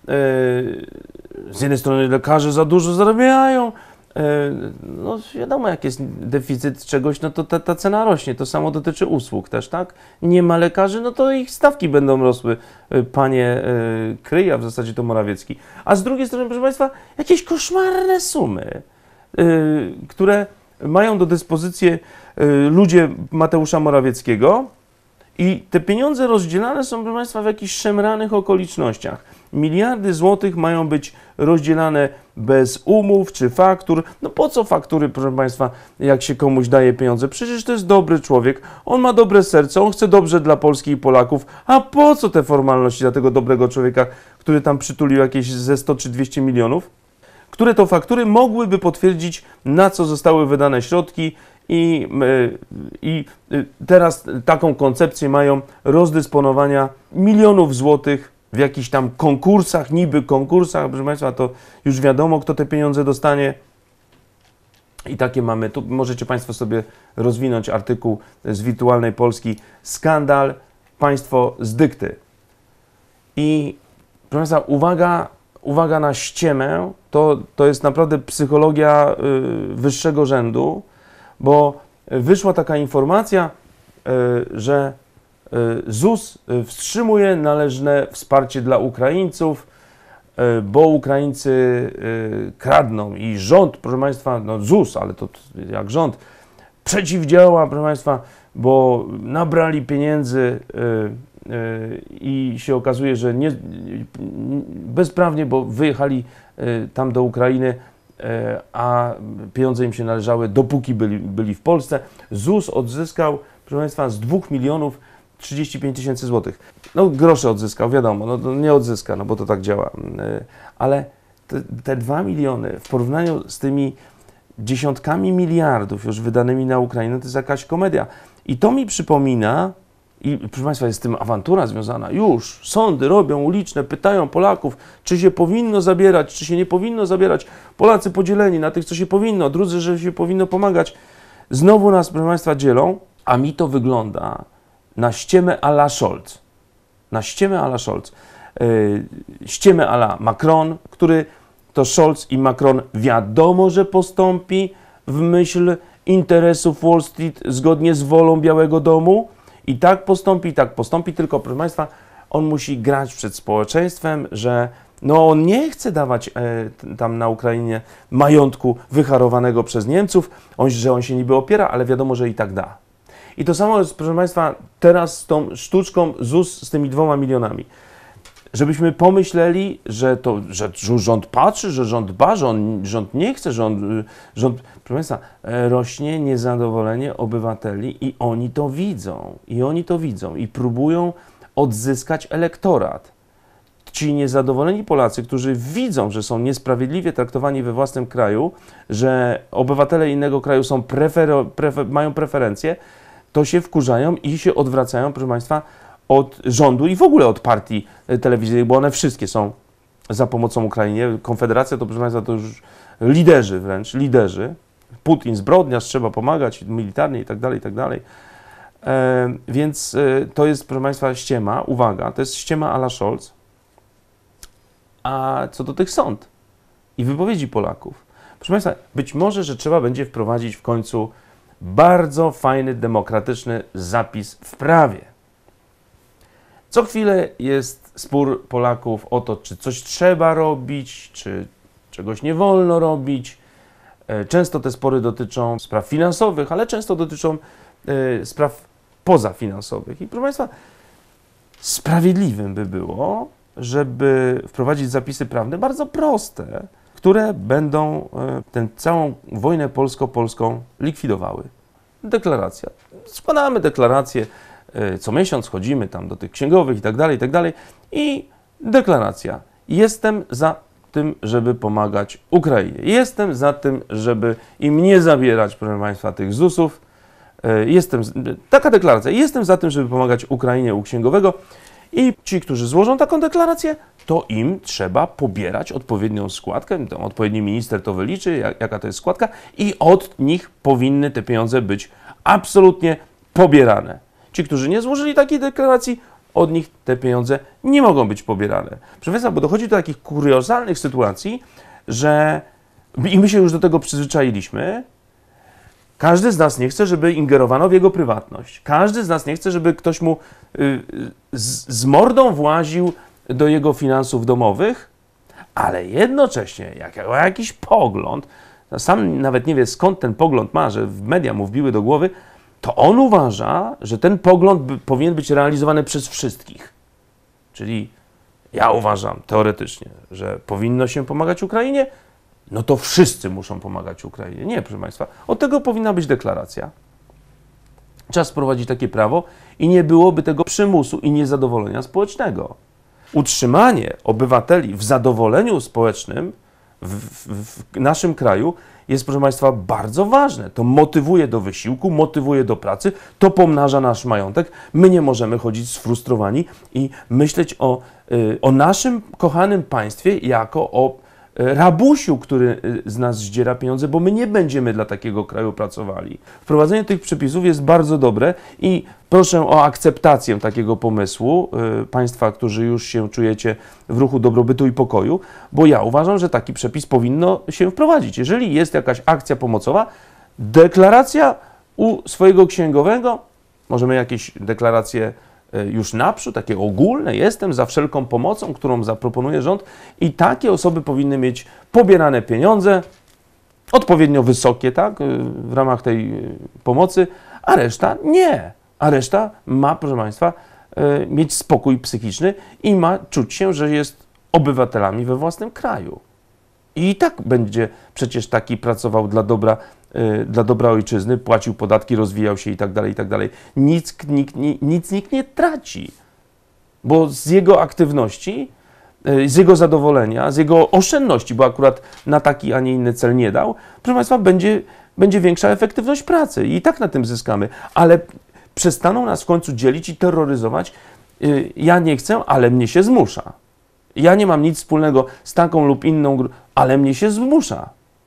z jednej strony lekarze za dużo zarabiają, no wiadomo, jak jest deficyt czegoś, no to ta cena rośnie. To samo dotyczy usług też, tak? Nie ma lekarzy, no to ich stawki będą rosły. Panie Kryj, a w zasadzie to Morawiecki. A z drugiej strony, proszę Państwa, jakieś koszmarne sumy, które mają do dyspozycji ludzie Mateusza Morawieckiego i te pieniądze rozdzielane są, proszę Państwa, w jakichś szemranych okolicznościach. Miliardy złotych mają być rozdzielane bez umów czy faktur. No po co faktury, proszę Państwa, jak się komuś daje pieniądze? Przecież to jest dobry człowiek, on ma dobre serce, on chce dobrze dla Polski i Polaków. A po co te formalności dla tego dobrego człowieka, który tam przytulił jakieś ze 100 czy 200 milionów? Które to faktury mogłyby potwierdzić, na co zostały wydane środki i teraz taką koncepcję mają rozdysponowania milionów złotych w jakichś tam konkursach, niby konkursach, proszę Państwa, to już wiadomo, kto te pieniądze dostanie. I takie mamy, tu możecie Państwo sobie rozwinąć artykuł z Wirtualnej Polski, skandal, państwo z dykty. I proszę Państwa, uwaga na ściemę, to jest naprawdę psychologia wyższego rzędu, bo wyszła taka informacja, że ZUS wstrzymuje należne wsparcie dla Ukraińców, bo Ukraińcy kradną i rząd, proszę Państwa, no ZUS, ale to jak rząd, przeciwdziała, proszę Państwa, bo nabrali pieniędzy i się okazuje, że bezprawnie, bo wyjechali tam do Ukrainy, a pieniądze im się należały, dopóki byli w Polsce. ZUS odzyskał, proszę Państwa, z 2 milionów 35 tysięcy złotych. No grosze odzyskał, wiadomo, no nie odzyska, no bo to tak działa. Ale te 2 miliony w porównaniu z tymi dziesiątkami miliardów już wydanymi na Ukrainę, to jest jakaś komedia. I to mi przypomina, i proszę Państwa, jest z tym awantura związana. Już sądy robią uliczne, pytają Polaków, czy się powinno zabierać, czy się nie powinno zabierać. Polacy podzieleni na tych, co się powinno, drudzy, że się powinno pomagać. Znowu nas, proszę Państwa, dzielą, a mi to wygląda na ściemę à la Scholz. Na ściemę à la Scholz. Ściemę à la Macron, który to Scholz i Macron wiadomo, że postąpi w myśl interesów Wall Street zgodnie z wolą Białego Domu. I tak postąpi, tylko proszę Państwa, on musi grać przed społeczeństwem, że no on nie chce dawać tam na Ukrainie majątku wyharowanego przez Niemców, że on się niby opiera, ale wiadomo, że i tak da. I to samo jest, proszę Państwa, teraz z tą sztuczką ZUS z tymi 2 milionami. Żebyśmy pomyśleli, że rząd patrzy, że rząd dba, że rząd nie chce, rząd, proszę Państwa, rośnie niezadowolenie obywateli i oni to widzą i próbują odzyskać elektorat. Ci niezadowoleni Polacy, którzy widzą, że są niesprawiedliwie traktowani we własnym kraju, że obywatele innego kraju są mają preferencje, to się wkurzają i się odwracają, proszę Państwa, od rządu i w ogóle od partii telewizyjnych, bo one wszystkie są za pomocą Ukrainie. Konfederacja to, proszę Państwa, to już liderzy. Putin zbrodniarz, trzeba pomagać militarnie i tak dalej, i tak dalej. Więc to jest, proszę Państwa, ściema, uwaga, to jest ściema à la Scholz. A co do tych sąd, i wypowiedzi Polaków. Proszę Państwa, być może, że trzeba będzie wprowadzić w końcu bardzo fajny, demokratyczny zapis w prawie. Co chwilę jest spór Polaków o to, czy coś trzeba robić, czy czegoś nie wolno robić. Często te spory dotyczą spraw finansowych, ale często dotyczą spraw pozafinansowych. I proszę Państwa, sprawiedliwym by było, żeby wprowadzić zapisy prawne bardzo proste, które będą tę całą wojnę polsko-polską likwidowały. Deklaracja. Składamy deklarację, co miesiąc chodzimy tam do tych księgowych i tak dalej, i deklaracja. Jestem za tym, żeby pomagać Ukrainie. Jestem za tym, żeby im nie zabierać, proszę Państwa, tych ZUS-ów. Taka deklaracja. Jestem za tym, żeby pomagać Ukrainie u księgowego i ci, którzy złożą taką deklarację, to im trzeba pobierać odpowiednią składkę, odpowiedni minister to wyliczy, jaka to jest składka i od nich powinny te pieniądze być absolutnie pobierane. Ci, którzy nie złożyli takiej deklaracji, od nich te pieniądze nie mogą być pobierane. Proszę Państwa, bo dochodzi do takich kuriozalnych sytuacji, że i my się już do tego przyzwyczailiśmy. Każdy z nas nie chce, żeby ingerowano w jego prywatność. Każdy z nas nie chce, żeby ktoś mu z mordą właził do jego finansów domowych, ale jednocześnie, jak ma jakiś pogląd, sam nawet nie wie, skąd ten pogląd ma, że media mu wbiły do głowy, to on uważa, że ten pogląd powinien być realizowany przez wszystkich. Czyli ja uważam teoretycznie, że powinno się pomagać Ukrainie, no to wszyscy muszą pomagać Ukrainie. Nie, proszę Państwa, od tego powinna być deklaracja. Trzeba wprowadzić takie prawo i nie byłoby tego przymusu i niezadowolenia społecznego. Utrzymanie obywateli w zadowoleniu społecznym w naszym kraju jest, proszę Państwa, bardzo ważne. To motywuje do wysiłku, motywuje do pracy, to pomnaża nasz majątek. My nie możemy chodzić sfrustrowani i myśleć o naszym kochanym państwie jako o rabusiu, który z nas zdziera pieniądze, bo my nie będziemy dla takiego kraju pracowali. Wprowadzenie tych przepisów jest bardzo dobre i proszę o akceptację takiego pomysłu Państwa, którzy już się czujecie w ruchu dobrobytu i pokoju, bo ja uważam, że taki przepis powinno się wprowadzić. Jeżeli jest jakaś akcja pomocowa, deklaracja u swojego księgowego, możemy jakieś deklaracje już naprzód, takie ogólne, jestem za wszelką pomocą, którą zaproponuje rząd i takie osoby powinny mieć pobierane pieniądze, odpowiednio wysokie, tak, w ramach tej pomocy, a reszta nie. A reszta ma, proszę Państwa, mieć spokój psychiczny i ma czuć się, że jest obywatelami we własnym kraju. I tak będzie przecież taki pracował dla dobra ojczyzny, płacił podatki, rozwijał się i tak dalej, i tak dalej. Nic nikt nie traci, bo z jego aktywności, z jego zadowolenia, z jego oszczędności, bo akurat na taki, a nie inny cel nie dał, proszę Państwa, będzie większa efektywność pracy i tak na tym zyskamy, ale przestaną nas w końcu dzielić i terroryzować. Ja nie chcę, ale mnie się zmusza. Ja nie mam nic wspólnego z taką lub inną grupą, ale mnie się zmusza.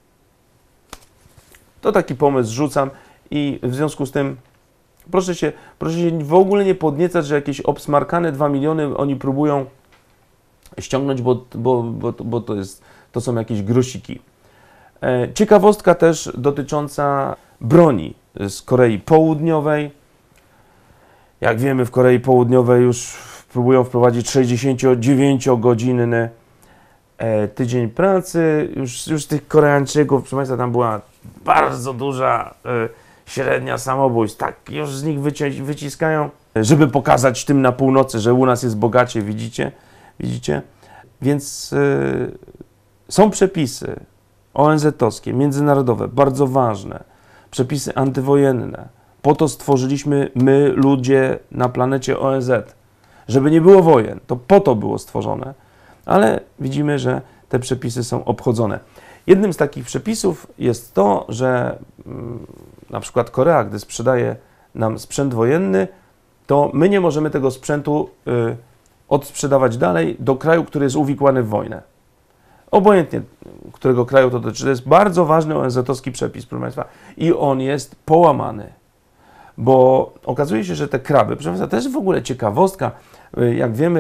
To taki pomysł rzucam i w związku z tym proszę się w ogóle nie podniecać, że jakieś obsmarkane 2 miliony oni próbują ściągnąć, bo to są jakieś grosiki. Ciekawostka też dotycząca broni z Korei Południowej. Jak wiemy, w Korei Południowej już próbują wprowadzić 69-godzinny tydzień pracy. Już tych Koreańczyków, proszę Państwa, tam była bardzo duża średnia samobójstw. Tak, już z nich wyciskają, żeby pokazać tym na północy, że u nas jest bogacie, widzicie? Więc są przepisy ONZ-owskie, międzynarodowe, bardzo ważne, przepisy antywojenne. Po to stworzyliśmy my, ludzie na planecie ONZ, żeby nie było wojen. To po to było stworzone, ale widzimy, że te przepisy są obchodzone. Jednym z takich przepisów jest to, że na przykład Korea, gdy sprzedaje nam sprzęt wojenny, to my nie możemy tego sprzętu odsprzedawać dalej do kraju, który jest uwikłany w wojnę. Obojętnie, którego kraju to dotyczy. To jest bardzo ważny ONZ-owski przepis, proszę Państwa, i on jest połamany. Bo okazuje się, że te kraby, proszę Państwa, to jest w ogóle ciekawostka, jak wiemy,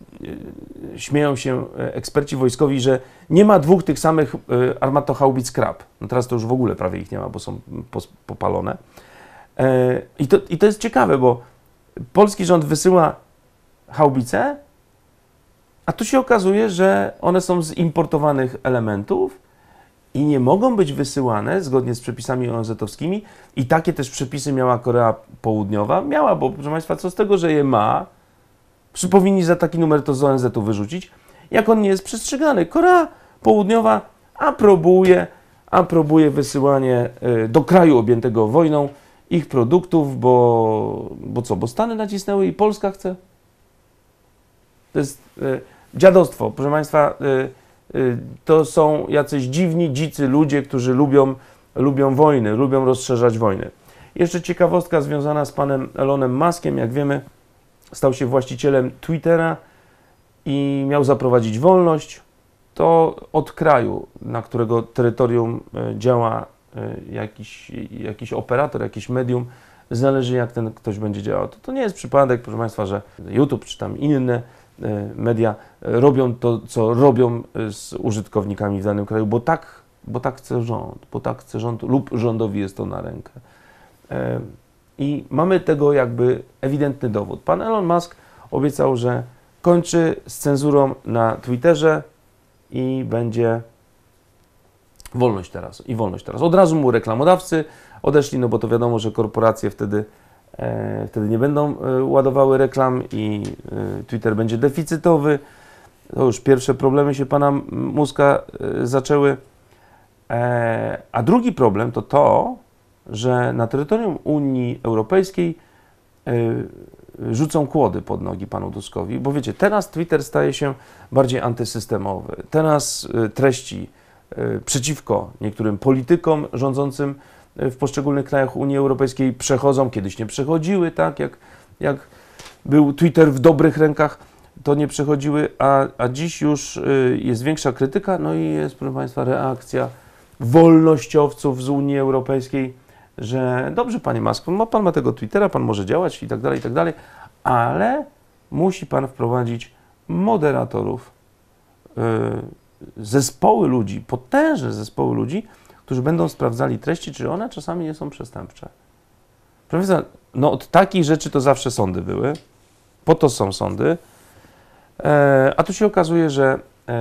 śmieją się eksperci wojskowi, że nie ma dwóch tych samych armatochaubic Krab. No teraz to już w ogóle prawie ich nie ma, bo są popalone. I to jest ciekawe, bo polski rząd wysyła haubice, a tu się okazuje, że one są z importowanych elementów i nie mogą być wysyłane zgodnie z przepisami ONZ-owskimi. I takie też przepisy miała Korea Południowa. Miała, bo proszę Państwa, co z tego, że je ma? Powinni za taki numer to z ONZ-u wyrzucić, jak on nie jest przestrzegany. Korea Południowa aprobuje wysyłanie do kraju objętego wojną ich produktów, bo co? Bo Stany nacisnęły i Polska chce? To jest dziadostwo. Proszę Państwa, to są jacyś dziwni, dzicy ludzie, którzy lubią wojny, lubią rozszerzać wojny. Jeszcze ciekawostka związana z panem Elonem Muskiem. Jak wiemy, stał się właścicielem Twittera i miał zaprowadzić wolność. To od kraju, na którego terytorium działa jakiś operator, jakiś medium, zależy, jak ten ktoś będzie działał. To nie jest przypadek, proszę Państwa, że YouTube czy tam inne media robią to, co robią z użytkownikami w danym kraju, bo tak chce rząd lub rządowi jest to na rękę. I mamy tego jakby ewidentny dowód. Pan Elon Musk obiecał, że kończy z cenzurą na Twitterze i będzie wolność teraz. Od razu mu reklamodawcy odeszli, no bo to wiadomo, że korporacje wtedy nie będą ładowały reklam i Twitter będzie deficytowy. To już pierwsze problemy się pana Muska zaczęły. A drugi problem to, że na terytorium Unii Europejskiej rzucą kłody pod nogi panu Tuskowi, bo wiecie, teraz Twitter staje się bardziej antysystemowy. Teraz treści przeciwko niektórym politykom rządzącym w poszczególnych krajach Unii Europejskiej przechodzą, kiedyś nie przechodziły, tak jak był Twitter w dobrych rękach, to nie przechodziły, a dziś już jest większa krytyka, no i jest, proszę Państwa, reakcja wolnościowców z Unii Europejskiej, że dobrze, panie Musk, pan ma tego Twittera, pan może działać i tak dalej, ale musi pan wprowadzić moderatorów, zespoły ludzi, potężne zespoły ludzi, którzy będą sprawdzali treści, czy one czasami nie są przestępcze. Proszę, no od takich rzeczy to zawsze sądy były, po to są sądy, a tu się okazuje, że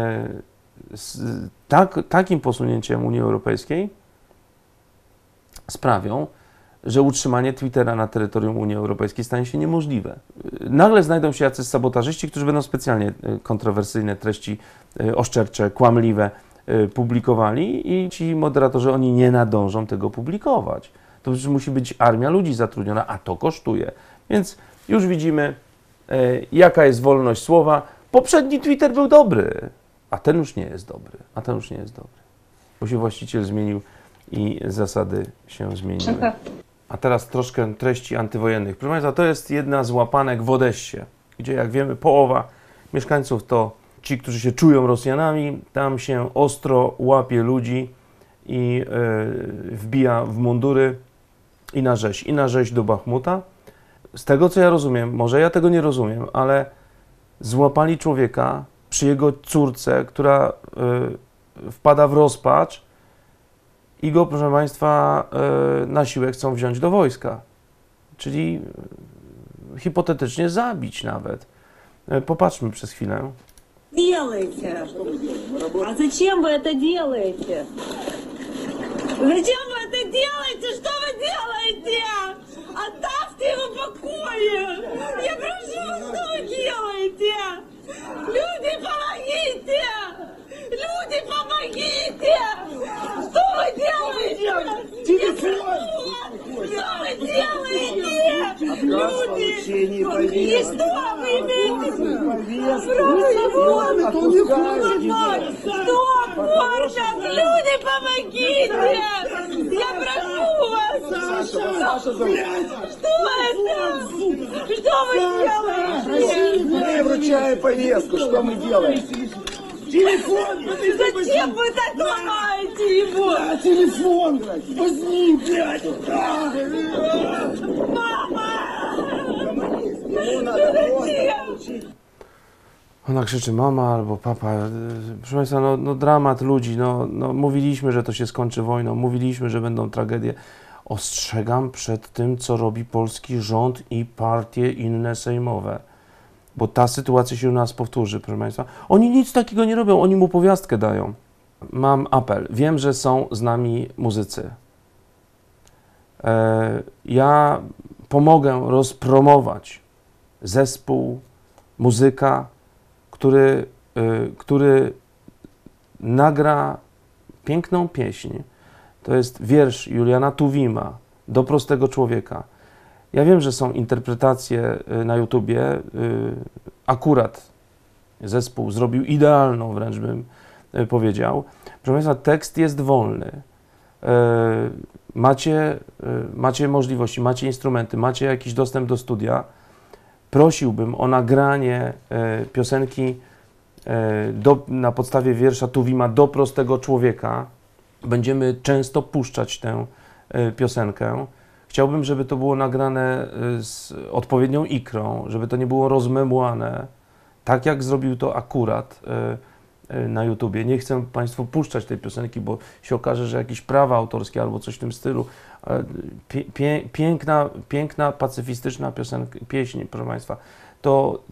takim posunięciem Unii Europejskiej sprawią, że utrzymanie Twittera na terytorium Unii Europejskiej stanie się niemożliwe. Nagle znajdą się jacyś sabotażyści, którzy będą specjalnie kontrowersyjne treści oszczercze, kłamliwe publikowali i ci moderatorzy, oni nie nadążą tego publikować. To przecież musi być armia ludzi zatrudniona, a to kosztuje. Więc już widzimy, jaka jest wolność słowa. Poprzedni Twitter był dobry, a ten już nie jest dobry. Bo się właściciel zmienił i zasady się zmieniły. A teraz troszkę treści antywojennych. Proszę Państwa, to jest jedna z łapanek w Odessie, gdzie jak wiemy połowa mieszkańców to ci, którzy się czują Rosjanami. Tam się ostro łapie ludzi i wbija w mundury i na rzeź do Bachmuta. Z tego, co ja rozumiem, może ja tego nie rozumiem, ale złapali człowieka przy jego córce, która wpada w rozpacz i go, proszę Państwa, na siłę chcą wziąć do wojska. Czyli hipotetycznie zabić nawet. Popatrzmy przez chwilę. Делаете? А зачем вы это делаете? Зачем вы это делаете? Что вы делаете? Оставьте его в покое! Я прошу вас, что вы делаете? Люди, помогите! Люди, помогите! Что вы делаете? Телефон! Что вы делаете? Люди! И что вы имеете? Стоп! Гордон! Люди, помогите! Я прошу вас! Что это? Что вы делаете? Я вручаю повестку, что мы делаем? Телефон! Зачем вы так ломаете его? Телефон! Возьми, блядь! Мама! Ему надо просто получить. Ona krzyczy mama albo papa. Proszę Państwa, no dramat ludzi. No, mówiliśmy, że to się skończy wojną. Mówiliśmy, że będą tragedie. Ostrzegam przed tym, co robi polski rząd i partie inne sejmowe. Bo ta sytuacja się u nas powtórzy, proszę Państwa. Oni nic takiego nie robią, oni mu powiastkę dają. Mam apel. Wiem, że są z nami muzycy. Ja pomogę rozpromować zespół, muzyka, który nagra piękną pieśń. To jest wiersz Juliana Tuwima, Do prostego człowieka. Ja wiem, że są interpretacje na YouTubie. Akurat zespół zrobił idealną, wręcz bym powiedział. Proszę Państwa, tekst jest wolny. Macie możliwości, macie instrumenty, macie jakiś dostęp do studia. Prosiłbym o nagranie piosenki na podstawie wiersza Tuwima Do prostego człowieka. Będziemy często puszczać tę piosenkę. Chciałbym, żeby to było nagrane z odpowiednią ikrą, żeby to nie było rozmemłane, tak jak zrobił to Akurat na YouTubie. Nie chcę Państwu puszczać tej piosenki, bo się okaże, że jakieś prawa autorskie albo coś w tym stylu. Piękna, pacyfistyczna pieśń, proszę Państwa. To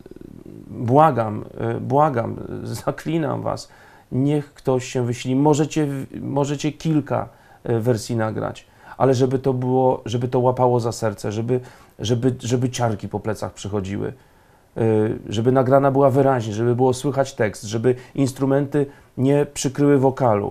błagam, zaklinam Was, niech ktoś się wysili. Możecie kilka wersji nagrać, ale żeby to łapało za serce, żeby ciarki po plecach przychodziły, żeby nagrana była wyraźnie, żeby było słychać tekst, żeby instrumenty nie przykryły wokalu.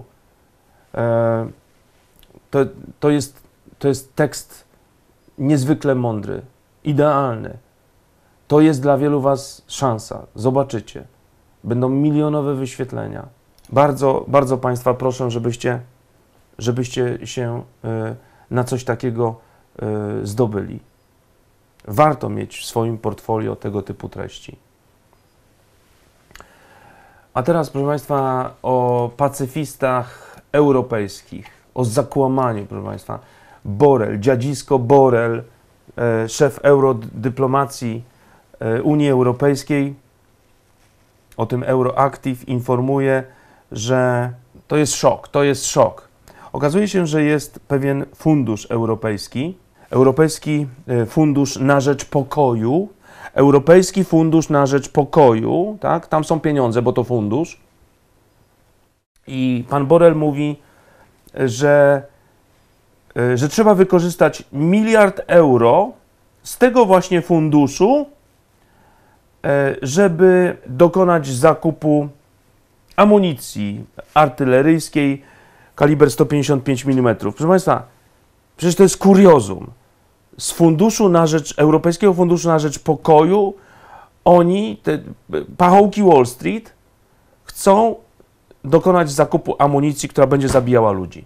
To jest tekst niezwykle mądry, idealny. To jest dla wielu Was szansa. Zobaczycie. Będą milionowe wyświetlenia. Bardzo, bardzo Państwa proszę, żebyście się na coś takiego zdobyli. Warto mieć w swoim portfolio tego typu treści. A teraz, proszę Państwa, o pacyfistach europejskich, o zakłamaniu, proszę Państwa. Borrell, dziadzisko Borrell, szef eurodyplomacji Unii Europejskiej, o tym Euroactiv informuje, że to jest szok. Okazuje się, że jest pewien fundusz europejski, Europejski Fundusz na Rzecz Pokoju, Europejski Fundusz na Rzecz Pokoju, tak? Tam są pieniądze, bo to fundusz. I pan Borrell mówi, że trzeba wykorzystać 1 miliard euro z tego właśnie funduszu, żeby dokonać zakupu amunicji artyleryjskiej kaliber 155 mm. Proszę Państwa, przecież to jest kuriozum. Z Europejskiego Funduszu na Rzecz Pokoju oni, te pachołki Wall Street, chcą dokonać zakupu amunicji, która będzie zabijała ludzi.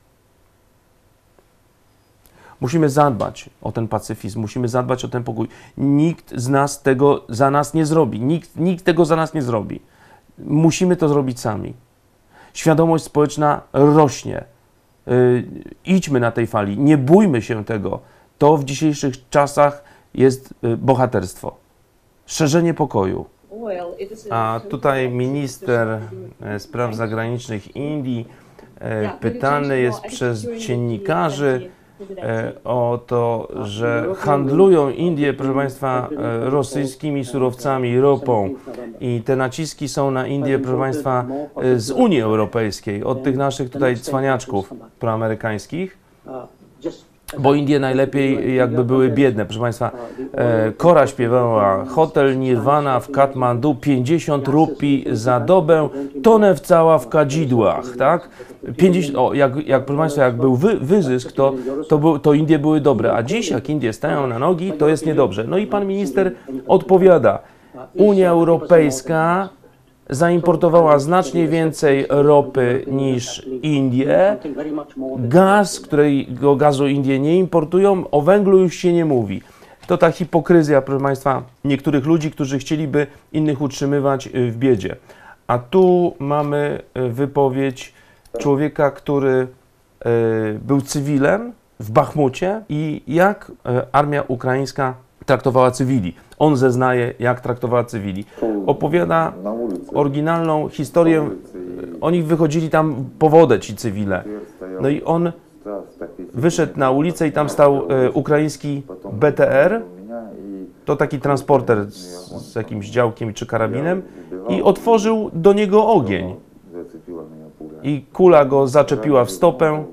Musimy zadbać o ten pacyfizm, musimy zadbać o ten pokój. Nikt z nas tego za nas nie zrobi. Nikt tego za nas nie zrobi. Musimy to zrobić sami. Świadomość społeczna rośnie. Idźmy na tej fali. Nie bójmy się tego. To w dzisiejszych czasach jest bohaterstwo. Szerzenie pokoju. A tutaj minister spraw zagranicznych Indii pytany jest przez dziennikarzy o to, że handlują Indie, proszę Państwa, rosyjskimi surowcami, ropą i te naciski są na Indię, proszę Państwa, z Unii Europejskiej, od tych naszych tutaj cwaniaczków proamerykańskich, bo Indie najlepiej jakby były biedne, proszę Państwa. Kora śpiewała: Hotel Nirvana w Katmandu, 50 rupii za dobę, tonę cała w kadzidłach, tak? 50, proszę Państwa, jak był wyzysk, to Indie były dobre, a dziś jak Indie stają na nogi, to jest niedobrze. No i pan minister odpowiada: Unia Europejska zaimportowała znacznie więcej ropy niż Indie. Którego gazu Indie nie importują, o węglu już się nie mówi. To ta hipokryzja, proszę Państwa, niektórych ludzi, którzy chcieliby innych utrzymywać w biedzie. A tu mamy wypowiedź człowieka, który był cywilem w Bachmucie i jak armia ukraińska traktowała cywili. On zeznaje, jak traktowała cywili. Opowiada oryginalną historię. Oni wychodzili tam po wodę, ci cywile. No i on wyszedł na ulicę i tam stał ukraiński BTR. To taki transporter z jakimś działkiem czy karabinem i otworzył do niego ogień. I kula go zaczepiła w stopę.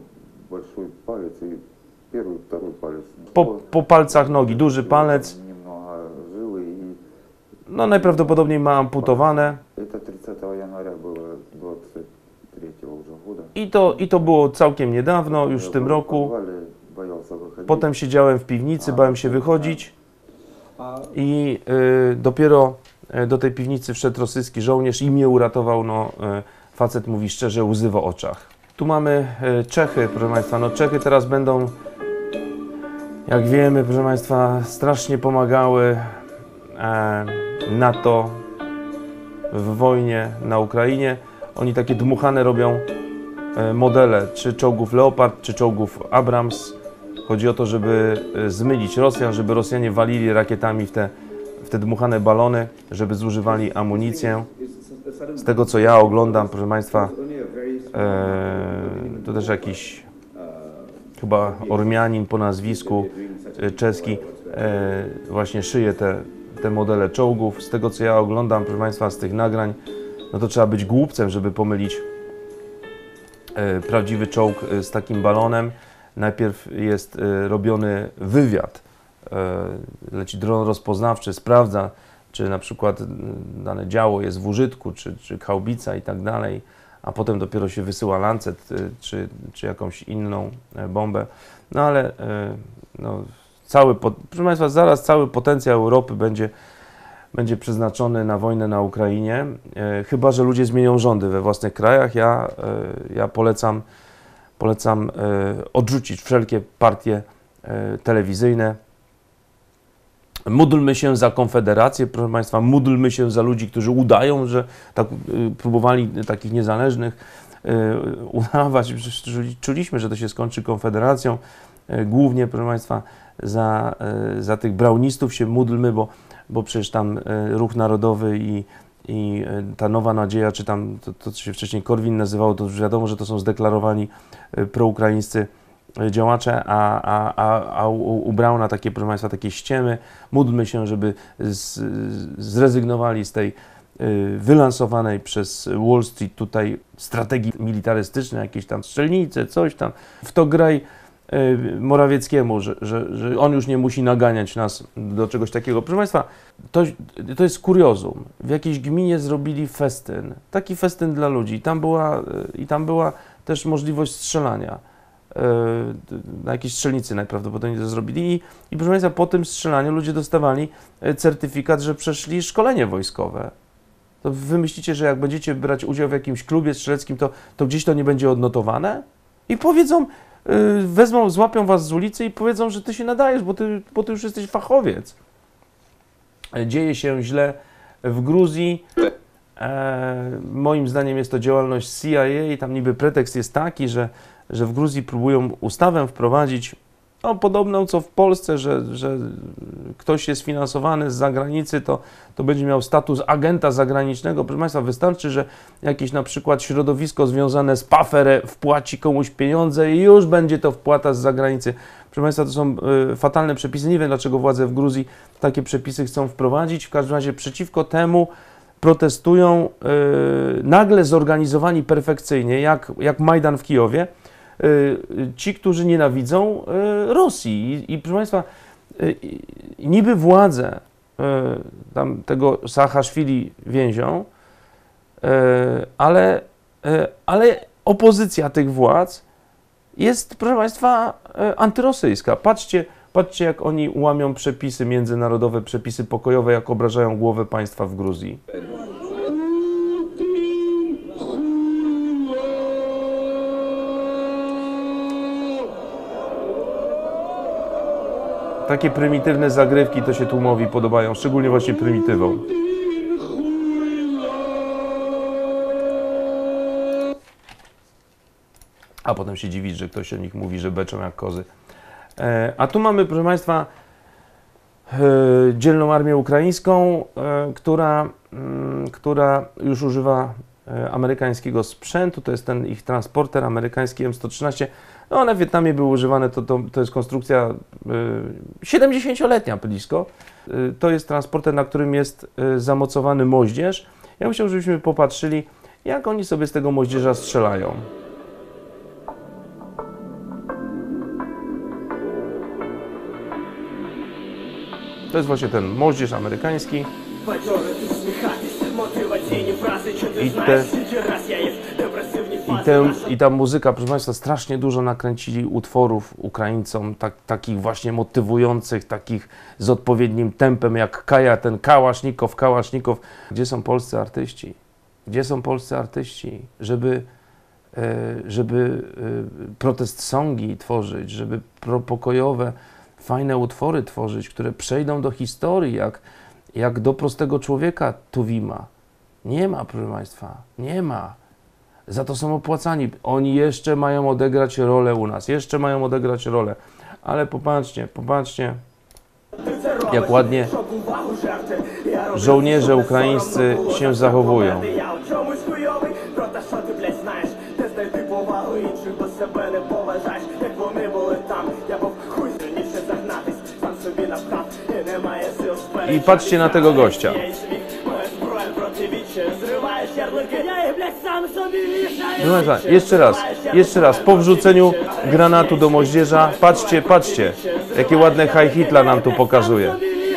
Po palcach nogi, duży palec. No najprawdopodobniej ma amputowane. I to było całkiem niedawno, już w tym roku. Potem siedziałem w piwnicy, bałem się wychodzić. I dopiero do tej piwnicy wszedł rosyjski żołnierz i mnie uratował. No, facet mówi szczerze, łzy w oczach. Tu mamy Czechy, proszę Państwa. No, Czechy teraz będą, jak wiemy, proszę Państwa, strasznie pomagały NATO w wojnie na Ukrainie. Oni takie dmuchane robią modele, czy czołgów Leopard, czy czołgów Abrams. Chodzi o to, żeby zmylić Rosjan, żeby Rosjanie walili rakietami w te dmuchane balony, żeby zużywali amunicję. Z tego, co ja oglądam, proszę Państwa, to też jakiś chyba Ormianin po nazwisku czeski właśnie szyje te modele czołgów. Z tego, co ja oglądam, proszę Państwa, z tych nagrań, no to trzeba być głupcem, żeby pomylić prawdziwy czołg z takim balonem. Najpierw jest robiony wywiad, leci dron rozpoznawczy, sprawdza, czy na przykład dane działo jest w użytku, czy haubica i tak dalej, a potem dopiero się wysyła lancet, czy jakąś inną bombę. No ale no, proszę Państwa, zaraz cały potencjał Europy będzie przeznaczony na wojnę na Ukrainie, chyba że ludzie zmienią rządy we własnych krajach. Ja polecam odrzucić wszelkie partie telewizyjne. Módlmy się za Konfederację, proszę Państwa, módlmy się za ludzi, którzy udają, że tak, próbowali takich niezależnych udawać. Czuliśmy, że to się skończy Konfederacją. Głównie, proszę Państwa, za tych braunistów się módlmy, bo przecież tam Ruch Narodowy i ta Nowa Nadzieja, czy tam to, co się wcześniej Korwin nazywało, to już wiadomo, że to są zdeklarowani proukraińscy działacze, a u Brauna takie, proszę Państwa, takie ściemy. Módlmy się, żeby zrezygnowali z tej wylansowanej przez Wall Street tutaj strategii militarystycznej, jakieś tam strzelnice, coś tam. W to graj Morawieckiemu, że on już nie musi naganiać nas do czegoś takiego. Proszę Państwa, to jest kuriozum. W jakiejś gminie zrobili festyn, taki festyn dla ludzi. Tam była też możliwość strzelania. Na jakiejś strzelnicy najprawdopodobniej to zrobili. I proszę Państwa, po tym strzelaniu ludzie dostawali certyfikat, że przeszli szkolenie wojskowe. To wy myślicie, że jak będziecie brać udział w jakimś klubie strzeleckim, to gdzieś to nie będzie odnotowane? I powiedzą, złapią was z ulicy i powiedzą, że ty się nadajesz, bo ty już jesteś fachowiec. Dzieje się źle w Gruzji. Moim zdaniem jest to działalność CIA i tam niby pretekst jest taki, że w Gruzji próbują ustawę wprowadzić, no, podobną co w Polsce, że ktoś jest finansowany z zagranicy, to będzie miał status agenta zagranicznego. Proszę Państwa, wystarczy, że jakieś na przykład środowisko związane z PAFER wpłaci komuś pieniądze i już będzie to wpłata z zagranicy. Proszę Państwa, to są fatalne przepisy. Nie wiem, dlaczego władze w Gruzji takie przepisy chcą wprowadzić. W każdym razie przeciwko temu protestują nagle zorganizowani perfekcyjnie, jak Majdan w Kijowie, ci, którzy nienawidzą Rosji. I proszę Państwa, niby władze tam tego Saakaszwili więzią, ale opozycja tych władz jest, proszę Państwa, antyrosyjska. Patrzcie, jak oni łamią przepisy międzynarodowe, przepisy pokojowe, jak obrażają głowę państwa w Gruzji. Takie prymitywne zagrywki to się tłumowi podobają, szczególnie właśnie prymitywą. A potem się dziwić, że ktoś o nich mówi, że beczą jak kozy. A tu mamy, proszę Państwa, dzielną armię ukraińską, która już używa amerykańskiego sprzętu, to jest ten ich transporter amerykański M113. No, one w Wietnamie były używane, to jest konstrukcja 70-letnia blisko. To jest transporter, na którym jest zamocowany moździerz. Ja bym chciał, żebyśmy popatrzyli, jak oni sobie z tego moździerza strzelają. To jest właśnie ten moździerz amerykański. I ta muzyka, proszę Państwa, strasznie dużo nakręcili utworów Ukraińcom, takich właśnie motywujących, takich z odpowiednim tempem, jak Kaja, ten Kałasznikow. Gdzie są polscy artyści? Gdzie są polscy artyści, żeby protest songi tworzyć, żeby pokojowe, fajne utwory tworzyć, które przejdą do historii, jak do prostego człowieka Tuwima. Nie ma, proszę Państwa, nie ma. Za to są opłacani. Oni jeszcze mają odegrać rolę u nas, jeszcze mają odegrać rolę. Ale popatrzcie, jak ładnie żołnierze ukraińscy się zachowują. I patrzcie na tego gościa. Jeszcze raz, po wrzuceniu granatu do moździerza, patrzcie, jakie ładne Heil Hitler nam tu pokazuje.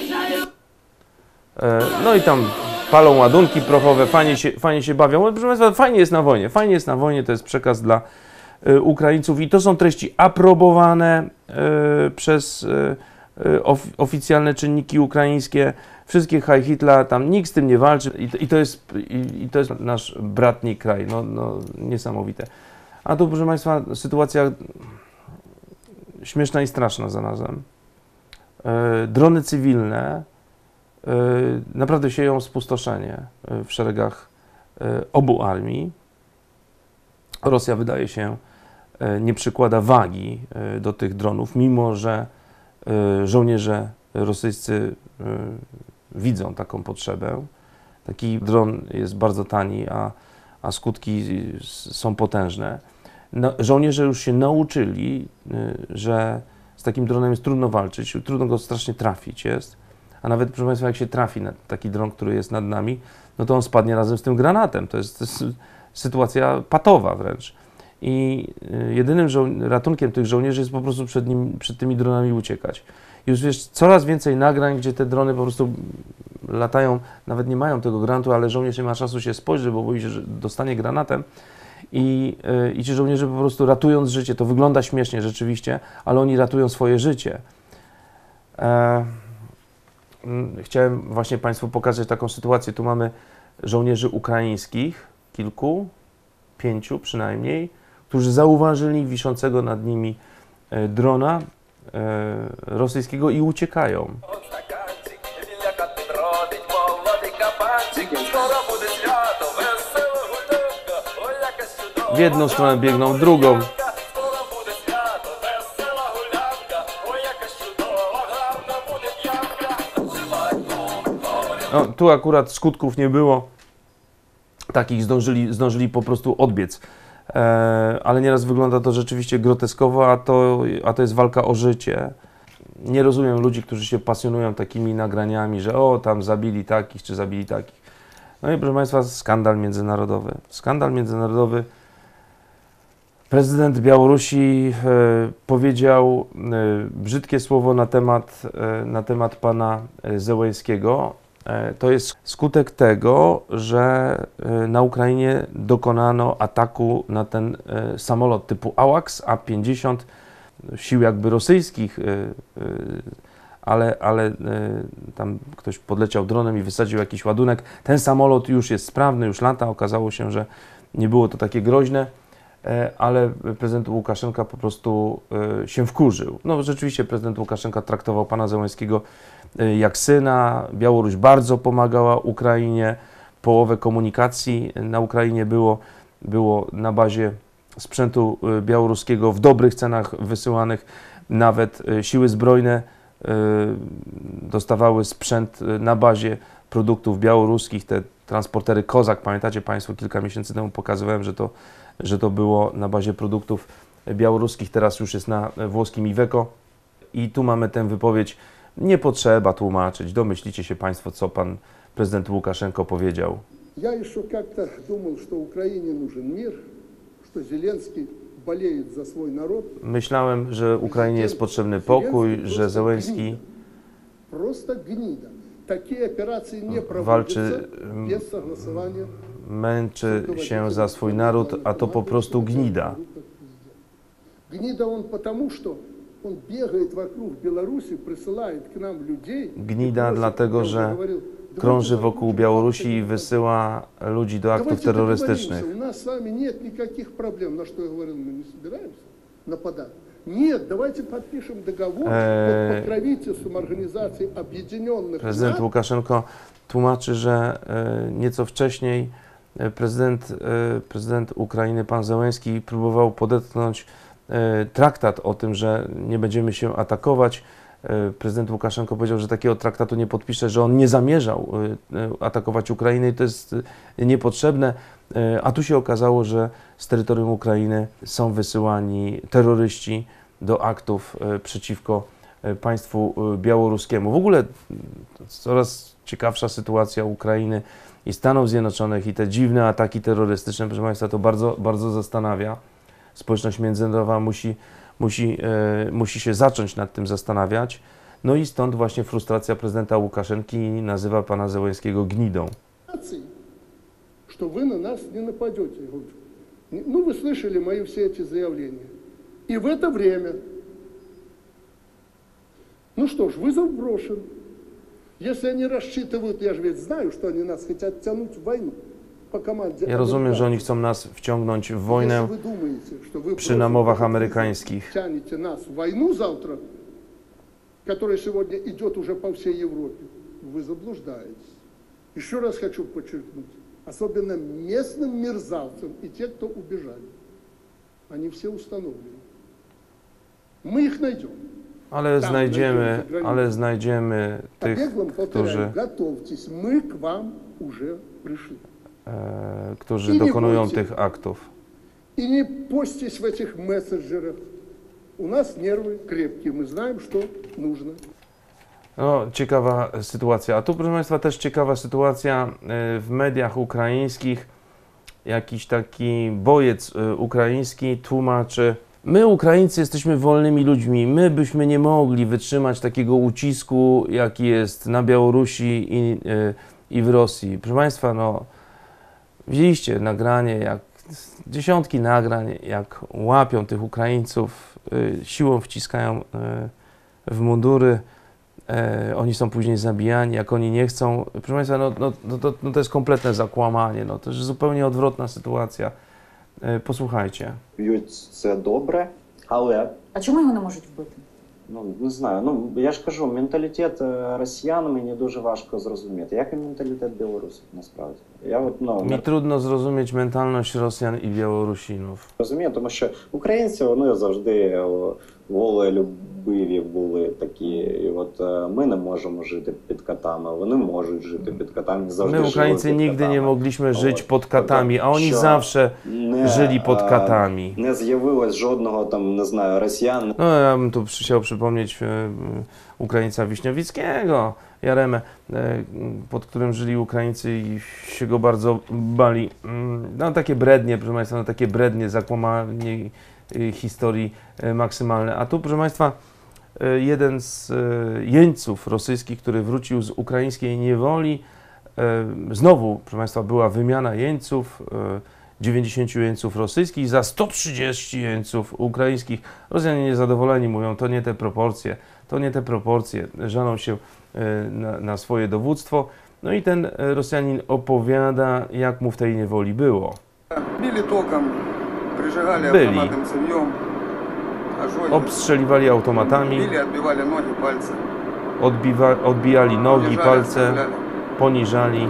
No i tam palą ładunki prochowe, fajnie się bawią. Proszę Państwa, fajnie jest na wojnie, to jest przekaz dla Ukraińców i to są treści aprobowane przez oficjalne czynniki ukraińskie. Wszystkie Heil Hitler, tam nikt z tym nie walczy i to jest nasz bratni kraj, no niesamowite. A tu, proszę Państwa, sytuacja śmieszna i straszna zarazem. Drony cywilne naprawdę sieją spustoszenie w szeregach obu armii. Rosja, wydaje się, nie przykłada wagi do tych dronów, mimo że żołnierze rosyjscy widzą taką potrzebę. Taki dron jest bardzo tani, a skutki są potężne. Żołnierze już się nauczyli, że z takim dronem jest trudno walczyć, trudno go strasznie trafić jest. A nawet, proszę Państwa, jak się trafi na taki dron, który jest nad nami, no to on spadnie razem z tym granatem. To jest sytuacja patowa wręcz. I jedynym ratunkiem tych żołnierzy jest po prostu przed tymi dronami uciekać. Już jest coraz więcej nagrań, gdzie te drony po prostu latają, nawet nie mają tego granatu, ale żołnierz nie ma czasu się spojrzeć, bo boi się, że dostanie granatem. I ci żołnierze po prostu ratując życie, to wygląda śmiesznie rzeczywiście, ale oni ratują swoje życie. Chciałem właśnie Państwu pokazać taką sytuację. Tu mamy żołnierzy ukraińskich, pięciu przynajmniej, którzy zauważyli wiszącego nad nimi drona rosyjskiego i uciekają. W jedną stronę biegną, w drugą. No, tu akurat skutków nie było. Takich zdążyli po prostu odbiec. Ale nieraz wygląda to rzeczywiście groteskowo, a to jest walka o życie. Nie rozumiem ludzi, którzy się pasjonują takimi nagraniami, że tam zabili takich, czy zabili takich. No i proszę Państwa, skandal międzynarodowy. Skandal międzynarodowy. Prezydent Białorusi powiedział brzydkie słowo na temat pana Zełenskiego. To jest skutek tego, że na Ukrainie dokonano ataku na ten samolot typu AWACS A-50 sił jakby rosyjskich, ale tam ktoś podleciał dronem i wysadził jakiś ładunek. Ten samolot już jest sprawny, już lata. Okazało się, że nie było to takie groźne, ale prezydent Łukaszenka po prostu się wkurzył. No rzeczywiście prezydent Łukaszenka traktował pana Zełenskiego jak syna. Białoruś bardzo pomagała Ukrainie. Połowę komunikacji na Ukrainie było na bazie sprzętu białoruskiego w dobrych cenach wysyłanych. Nawet siły zbrojne dostawały sprzęt na bazie produktów białoruskich, te transportery Kozak, pamiętacie Państwo, kilka miesięcy temu pokazywałem, że to było na bazie produktów białoruskich, teraz już jest na włoskim Iveco. I tu mamy tę wypowiedź, nie potrzeba tłumaczyć, domyślicie się Państwo, co pan prezydent Łukaszenko powiedział. Я еще как-то думал, что Украине нужен мир, что Зеленский болеет за свой народ. Myślałem, że Ukrainie jest potrzebny pokój, że Zełenski Просто гнида. Такие операции не walczy, проводятся без согласования. męczy się za swój naród, a to po prostu gnida. Гнида он потому, что он бегает вокруг Беларуси, присылает к нам людей. Gnida dlatego, że krąży wokół Białorusi i wysyła ludzi do aktów terrorystycznych. У нас с вами нет никаких проблем. На что я говорил, мы не собираемся нападать. Нет, давайте подпишем договор под покровительством Организации Объединенных Prezydent Наций. Łukaszenko tłumaczy, że nieco wcześniej prezydent Ukrainy, pan Zełenski, próbował podepchnąć traktat o tym, że nie będziemy się atakować. Prezydent Łukaszenko powiedział, że takiego traktatu nie podpisze, że on nie zamierzał atakować Ukrainy i to jest niepotrzebne. A tu się okazało, że z terytorium Ukrainy są wysyłani terroryści do aktów przeciwko państwu białoruskiemu. W ogóle coraz ciekawsza sytuacja Ukrainy i Stanów Zjednoczonych i te dziwne ataki terrorystyczne, proszę Państwa, to bardzo, bardzo zastanawia. Społeczność międzynarodowa musi się zacząć nad tym zastanawiać. No i stąd właśnie frustracja prezydenta Łukaszenki nazywa pana Zełenskiego gnidą. Что вы на нас не нападете. Я говорю, ну, вы слышали мои все эти заявления. И в это время, ну что ж, вызов брошен. Если они рассчитывают, я же ведь знаю, что они нас хотят тянуть в войну по команде. Ja rozumiem, że oni chcą nas wciągnąć w wojnę Если вы думаете, что вы przy namowach amerykańskich. тянете нас в войну завтра, которая сегодня идет уже по всей Европе, вы заблуждаетесь. Еще раз хочу подчеркнуть. Особенно местным мерзавцам и те, кто убежали. Они все установлены. Мы их найдем. Ale znajdziemy tych, którzy Готовьтесь, мы к вам уже пришли. Którzy dokonują tych aktów. И не постись в этих мессенджерах. У нас нервы крепкие, мы знаем, что нужно. No, ciekawa sytuacja. A tu, proszę Państwa, też ciekawa sytuacja w mediach ukraińskich. Jakiś taki bojec ukraiński tłumaczy: my, Ukraińcy, jesteśmy wolnymi ludźmi. My byśmy nie mogli wytrzymać takiego ucisku, jaki jest na Białorusi i w Rosji. Proszę Państwa, no, widzieliście nagranie, dziesiątki nagrań, jak łapią tych Ukraińców, siłą wciskają w mundury. Oni są później zabijani, jak oni nie chcą. Proszę Państwa, to jest kompletne zakłamanie, to jest zupełnie odwrotna sytuacja. Posłuchajcie. Б'ють це добре, але А чому його не можуть вбити? не знаю. Я ж кажу, менталітет росіян мені дуже важко зрозуміти. Як і менталітет білорусів, насправді. Mi trudno zrozumieć mentalność Rosjan i Białorusinów. Розумію, тому що українці, вони завжди волелюбиві були такі. І от ми не можемо жити під катами, вони можуть жити pід katami. Zawsze My, Ukraińcy, nigdy nie mogliśmy żyć pod katami, a oni zawsze żyli pod katami. Не з'явилось жодного там, не знаю, росіян. No, ja bym tu chciał przypomnieć Ukraińca Wiśniewickiego, Jaremę, pod którym żyli Ukraińcy i się go bardzo bali. No, takie brednie, proszę Państwa, takie brednie, zakłamanie historii maksymalne. A tu, proszę Państwa, jeden z jeńców rosyjskich, który wrócił z ukraińskiej niewoli, znowu, proszę Państwa, była wymiana jeńców, 90 jeńców rosyjskich za 130 jeńców ukraińskich. Rosjanie niezadowoleni mówią, to nie te proporcje, żalą się na swoje dowództwo. No i ten Rosjanin opowiada, jak mu w tej niewoli było. Bili tokiem, przyżegali Byli. automatem cywiem, Obstrzeliwali automatami, bili, odbijali nogi, palce, odbijali nogi, palce, poniżali,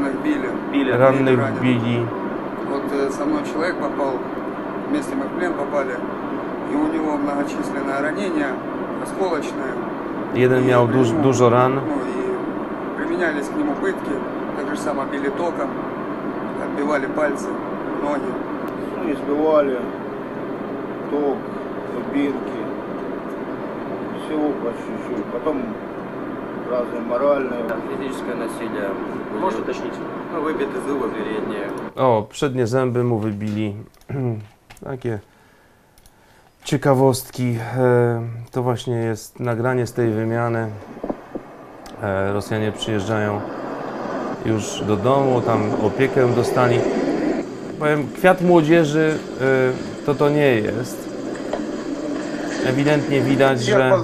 rannych bili. Вот со мной человек попал, вместе мы в плен попали, и у него многочисленные ранения, осколочные, Jeden miał dużo ran. Ну и применялись к нему пытки, так же само били током, отбивали пальцы, ноги. Ну, избивали, ток, дубинки, всего по чуть-чуть. Потом разные моральные. Физическое насилие. Можешь уточнить? Ну, выбиты зубы передние. O, przednie zęby mu wybili. Takie ciekawostki. To właśnie jest nagranie z tej wymiany. Rosjanie przyjeżdżają już do domu, tam opiekę dostali. Powiem, kwiat młodzieży to nie jest. Ewidentnie widać,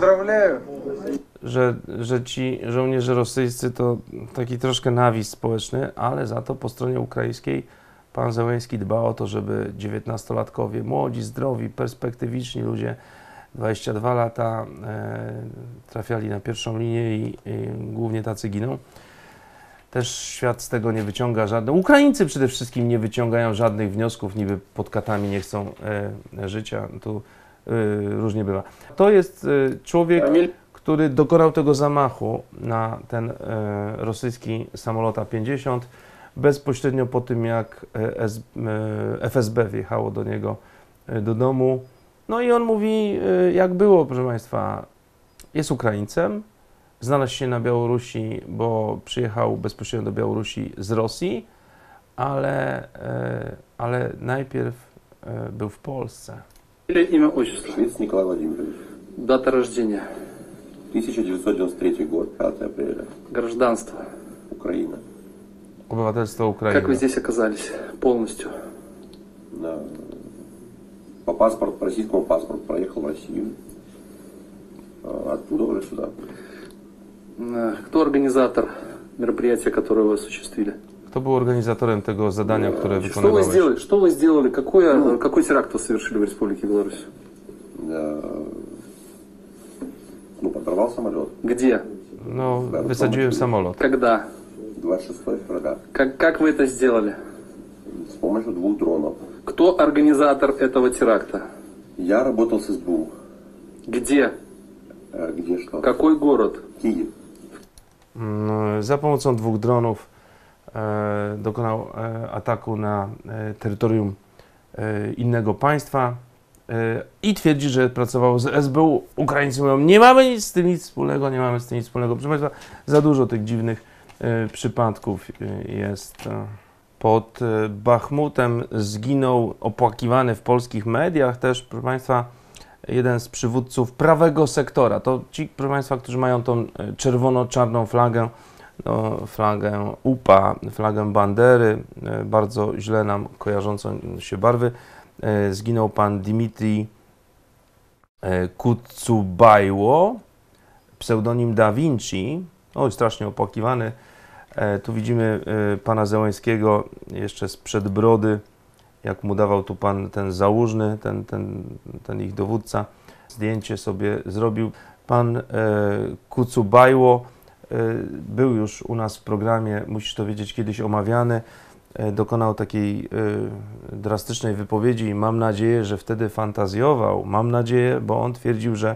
że ci żołnierze rosyjscy to taki troszkę nawis społeczny, ale za to po stronie ukraińskiej pan Zełenski dba o to, żeby 19-latkowie, młodzi, zdrowi, perspektywiczni ludzie, 22 lata, trafiali na pierwszą linię i głównie tacy giną. Też świat z tego nie wyciąga żadnych. Ukraińcy przede wszystkim nie wyciągają żadnych wniosków, niby pod katami nie chcą życia. Tu różnie bywa. To jest człowiek, który dokonał tego zamachu na ten rosyjski samolot A-50 bezpośrednio po tym, jak FSB wjechało do niego do domu. No i on mówi, jak było, proszę Państwa, jest Ukraińcem, znalazł się na Białorusi, bo przyjechał bezpośrednio do Białorusi z Rosji, ale najpierw był w Polsce. Имя, отчество. Швец Николай Владимирович. Дата рождения. 1993 год, 5 апреля. Гражданство. Украина. Obywatelstwo Ukrainy. Как вы здесь оказались полностью? По российскому паспорту проехал в Россию. Оттуда уже сюда. Кто организатор мероприятия, которое вы осуществили? Kto był organizatorem tego zadania, które wykonywałeś? Что вы сделали? Какой теракт вы совершили в Республике Беларусь? Подорвал самолет. Где? No, wysadziłem samolot. Когда? 26 февраля. Как вы это сделали? С помощью 2 дронов. Кто организатор этого теракта? Я работал с СБУ. Где? Где что? Какой город? Киев. Za pomocą 2 dronów dokonał ataku na terytorium innego państwa i twierdzi, że pracował z SBU. Ukraińcy mówią, nie mamy nic z tym nic wspólnego, nie mamy z tym nic wspólnego. Proszę Państwa, za dużo tych dziwnych przypadków jest. Pod Bachmutem zginął opłakiwany w polskich mediach też, proszę Państwa, jeden z przywódców prawego sektora. To ci, proszę Państwa, którzy mają tą czerwono-czarną flagę, no, flagę UPA, flagę Bandery, bardzo źle nam kojarzącą się barwy. Zginął pan Dmitrij Kucubajło, pseudonim Da Vinci, oj, strasznie opłakiwany. Tu widzimy pana Zełenskiego jeszcze sprzed brody, jak mu dawał tu pan ten Załużny, ten ich dowódca. Zdjęcie sobie zrobił. Pan Kucubajło był już u nas w programie, musisz to wiedzieć, kiedyś omawiany. Dokonał takiej drastycznej wypowiedzi i mam nadzieję, że wtedy fantazjował. Mam nadzieję, bo on twierdził, że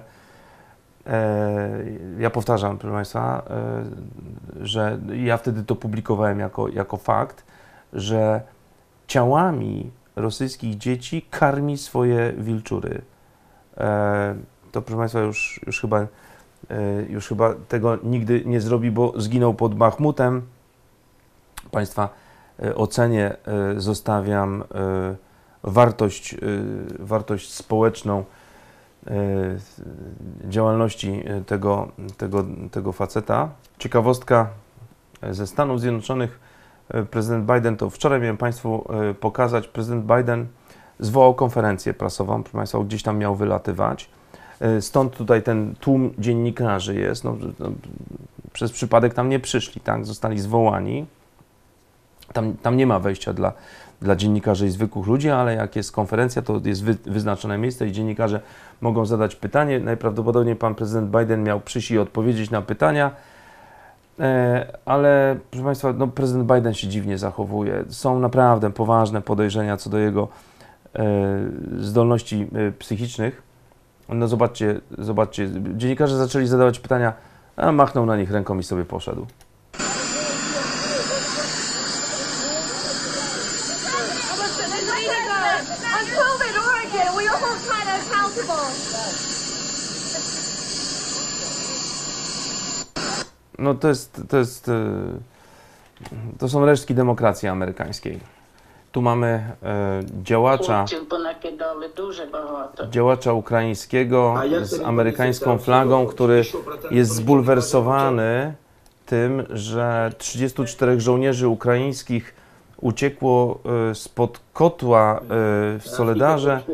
ja powtarzam, proszę Państwa, że ja wtedy to publikowałem jako fakt, że ciałami rosyjskich dzieci karmi swoje wilczury. To, proszę Państwa, już chyba tego nigdy nie zrobi, bo zginął pod Bachmutem. Państwa ocenie zostawiam wartość społeczną działalności tego faceta. Ciekawostka ze Stanów Zjednoczonych. Prezydent Biden, to wczoraj miałem Państwu pokazać, prezydent Biden zwołał konferencję prasową, proszę Państwa, gdzieś tam miał wylatywać. Stąd tutaj ten tłum dziennikarzy jest. No, przez przypadek tam nie przyszli, tak? Zostali zwołani. Tam nie ma wejścia dla dziennikarzy i zwykłych ludzi, ale jak jest konferencja, to jest wyznaczone miejsce i dziennikarze mogą zadać pytanie. Najprawdopodobniej pan prezydent Biden miał przyjść i odpowiedzieć na pytania, ale proszę Państwa, no, prezydent Biden się dziwnie zachowuje. Są naprawdę poważne podejrzenia co do jego zdolności psychicznych. No zobaczcie, dziennikarze zaczęli zadawać pytania, a machnął na nich ręką i sobie poszedł. No to są resztki demokracji amerykańskiej. Tu mamy działacza ukraińskiego z amerykańską flagą, który jest zbulwersowany tym, że 34 żołnierzy ukraińskich uciekło spod kotła w Soledarze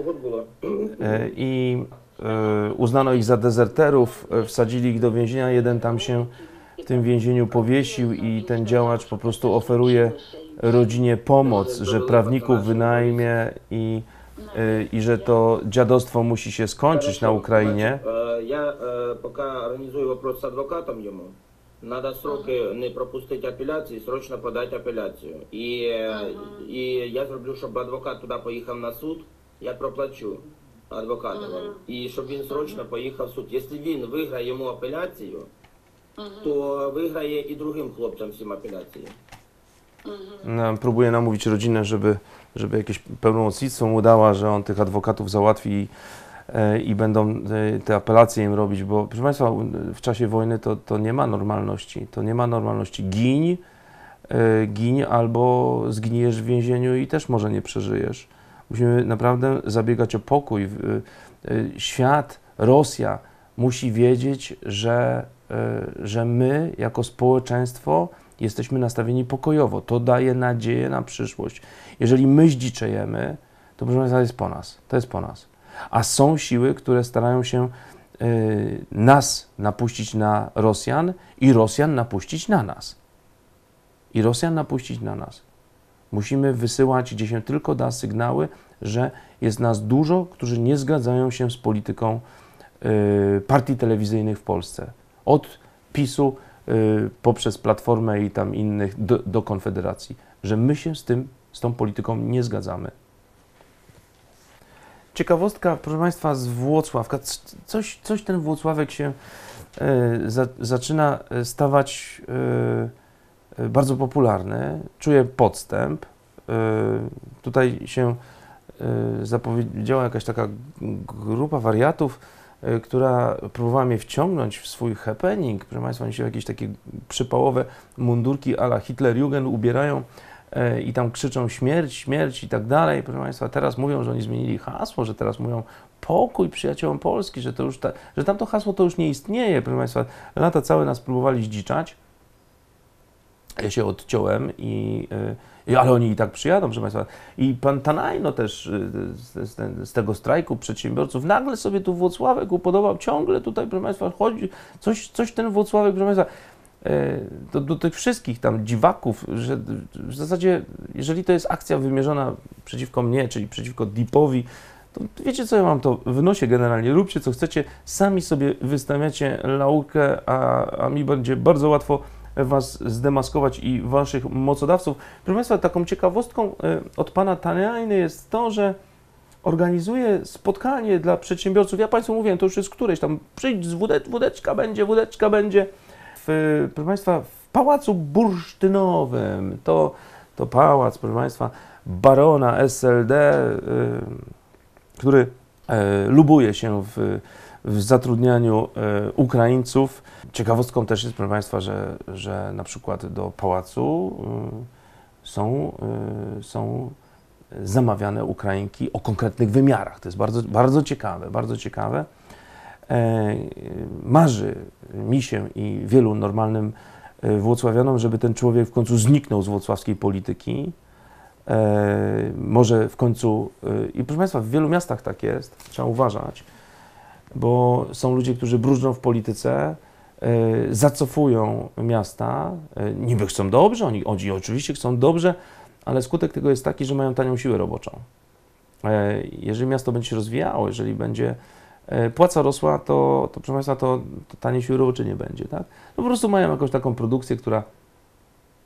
i uznano ich za dezerterów, wsadzili ich do więzienia, jeden tam się w tym więzieniu powiesił i ten działacz po prostu oferuje rodzinie pomoc, że prawników wynajmie i że to dziadostwo musi się skończyć na Ukrainie. Ja пока организую вопрос с адвокатом ему. Надо сроки не пропустить апеляції, срочно подати апеляцію. І я зроблю, щоб адвокат туди поїхав на суд, я проплачу адвокатові. І щоб він срочно поїхав в суд. Якщо він виграє йому апеляцію, то виграє і другим хлопцям всім апеляції. Próbuje namówić rodzinę, żeby jakieś pełnomocnictwo mu dała, że on tych adwokatów załatwi i będą te apelacje im robić, bo proszę Państwa, w czasie wojny to nie ma normalności. To nie ma normalności. Giń albo zgnijesz w więzieniu i też może nie przeżyjesz. Musimy naprawdę zabiegać o pokój. Świat, Rosja musi wiedzieć, że my jako społeczeństwo jesteśmy nastawieni pokojowo. To daje nadzieję na przyszłość. Jeżeli my zdziczejemy, to proszę Państwa, to jest po nas. A są siły, które starają się nas napuścić na Rosjan i Rosjan napuścić na nas. Musimy wysyłać, gdzie się tylko da, sygnały, że jest nas dużo, którzy nie zgadzają się z polityką partii telewizyjnych w Polsce. Od PiS-u poprzez Platformę i tam innych do Konfederacji, że my się z tą polityką nie zgadzamy. Ciekawostka, proszę Państwa, z Włocławka. Coś ten Włocławek się zaczyna stawać bardzo popularny. Czuje podstęp. Tutaj się zapowiedziała jakaś taka grupa wariatów, która próbowała mnie wciągnąć w swój happening. Proszę Państwa, oni się jakieś takie przypałowe mundurki à la Hitlerjugend ubierają i tam krzyczą śmierć, śmierć i tak dalej. Proszę Państwa, teraz mówią, że oni zmienili hasło, że teraz mówią pokój przyjaciołom Polski, że to już że tamto hasło to już nie istnieje. Proszę Państwa, lata całe nas próbowali zdziczać. Ja się odciąłem ale oni i tak przyjadą, proszę Państwa. I pan Tanajno też z tego strajku przedsiębiorców nagle sobie tu Włocławek upodobał, ciągle tutaj, proszę Państwa, chodzi, coś ten Włocławek, proszę Państwa, do tych wszystkich tam dziwaków, że w zasadzie, jeżeli to jest akcja wymierzona przeciwko mnie, czyli przeciwko Deepowi, to wiecie co, ja mam to w nosie generalnie, róbcie co chcecie, sami sobie wystawiacie laurkę, a mi będzie bardzo łatwo Was zdemaskować i Waszych mocodawców. Proszę Państwa, taką ciekawostką od pana Tanajny jest to, że organizuje spotkanie dla przedsiębiorców. Ja Państwu mówiłem, to już jest któreś tam, przyjdź z wódeczka będzie. Proszę Państwa, w Pałacu Bursztynowym, to pałac, proszę Państwa, barona SLD, który lubuje się w zatrudnianiu Ukraińców. Ciekawostką też jest, proszę Państwa, że na przykład do pałacu są zamawiane Ukrainki o konkretnych wymiarach. To jest bardzo ciekawe. Marzy mi się i wielu normalnym włocławianom, żeby ten człowiek w końcu zniknął z włocławskiej polityki. Może w końcu, i proszę Państwa, w wielu miastach tak jest, trzeba uważać, bo są ludzie, którzy bróżdżą w polityce, zacofują miasta, niby chcą dobrze, oni oczywiście chcą dobrze, ale skutek tego jest taki, że mają tanią siłę roboczą. Jeżeli miasto będzie się rozwijało, jeżeli będzie płaca rosła, to proszę Państwa, to taniej siły roboczej nie będzie, tak? No po prostu mają jakąś taką produkcję,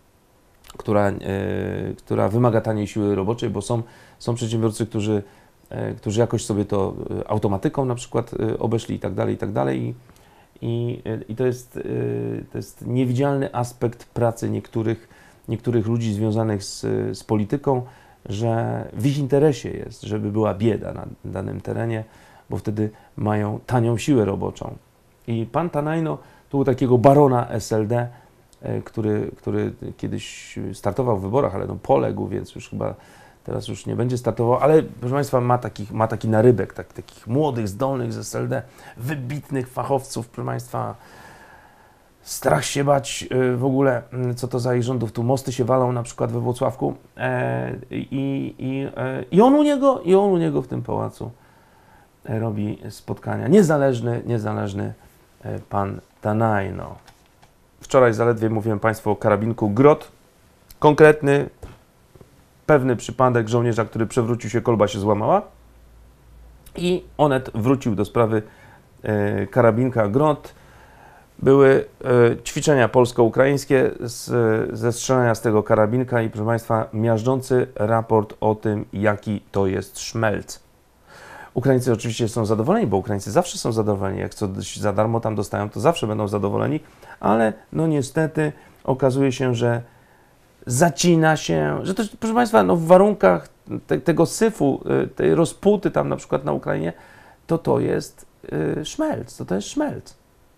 która wymaga taniej siły roboczej, bo są przedsiębiorcy, którzy którzy jakoś sobie to automatyką na przykład obeszli i tak dalej, i tak dalej. I to jest niewidzialny aspekt pracy niektórych ludzi związanych z polityką, że w ich interesie jest, żeby była bieda na danym terenie, bo wtedy mają tanią siłę roboczą. I pan Tanajno to był takiego barona SLD, który kiedyś startował w wyborach, ale no poległ, więc już chyba teraz już nie będzie startował, ale proszę Państwa, ma taki narybek, takich młodych, zdolnych z SLD, wybitnych fachowców, proszę Państwa. Strach się bać w ogóle, co to za ich rządów. Tu mosty się walą, na przykład we Włocławku. I on u niego w tym pałacu robi spotkania. Niezależny pan Tanajno. Wczoraj zaledwie mówiłem Państwu o karabinku Grot. Konkretny, pewny przypadek żołnierza, który przewrócił się, kolba się złamała. I Onet wrócił do sprawy karabinka Grot. Były ćwiczenia polsko-ukraińskie ze strzelania z tego karabinka i proszę Państwa, miażdżący raport o tym, jaki to jest szmelc. Ukraińcy oczywiście są zadowoleni, bo Ukraińcy zawsze są zadowoleni. Jak coś za darmo tam dostają, to zawsze będą zadowoleni, ale no niestety okazuje się, że zacina się, że to, proszę Państwa, no w warunkach tego syfu, tej rozputy tam na przykład na Ukrainie, to jest szmelc, to jest szmelc.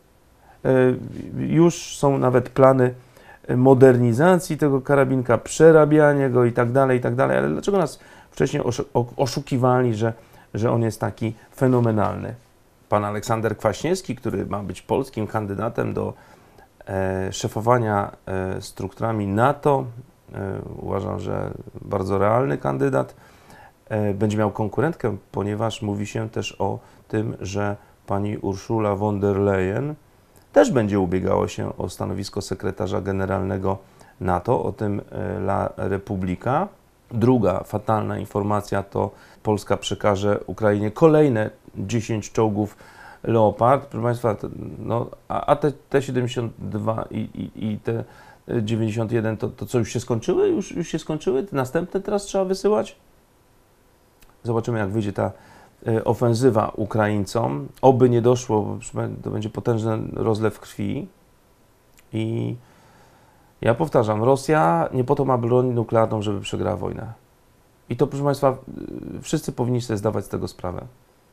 Już są nawet plany modernizacji tego karabinka, przerabiania go i tak dalej, ale dlaczego nas wcześniej oszukiwali, że on jest taki fenomenalny? Pan Aleksander Kwaśniewski, który ma być polskim kandydatem do szefowania strukturami NATO, uważam, że bardzo realny kandydat, będzie miał konkurentkę, ponieważ mówi się też o tym, że pani Ursula von der Leyen też będzie ubiegało się o stanowisko sekretarza generalnego NATO, o tym La Repubblica. Druga fatalna informacja to Polska przekaże Ukrainie kolejne 10 czołgów Leopard. Proszę Państwa, no, a te T-72 i te 91 to co, już się skończyły? Już się skończyły? Te następne teraz trzeba wysyłać? Zobaczymy, jak wyjdzie ta ofensywa Ukraińcom. Oby nie doszło, bo to będzie potężny rozlew krwi. I ja powtarzam, Rosja nie po to ma broń nuklearną, żeby przegrała wojnę. I to, proszę Państwa, wszyscy powinni sobie zdawać z tego sprawę.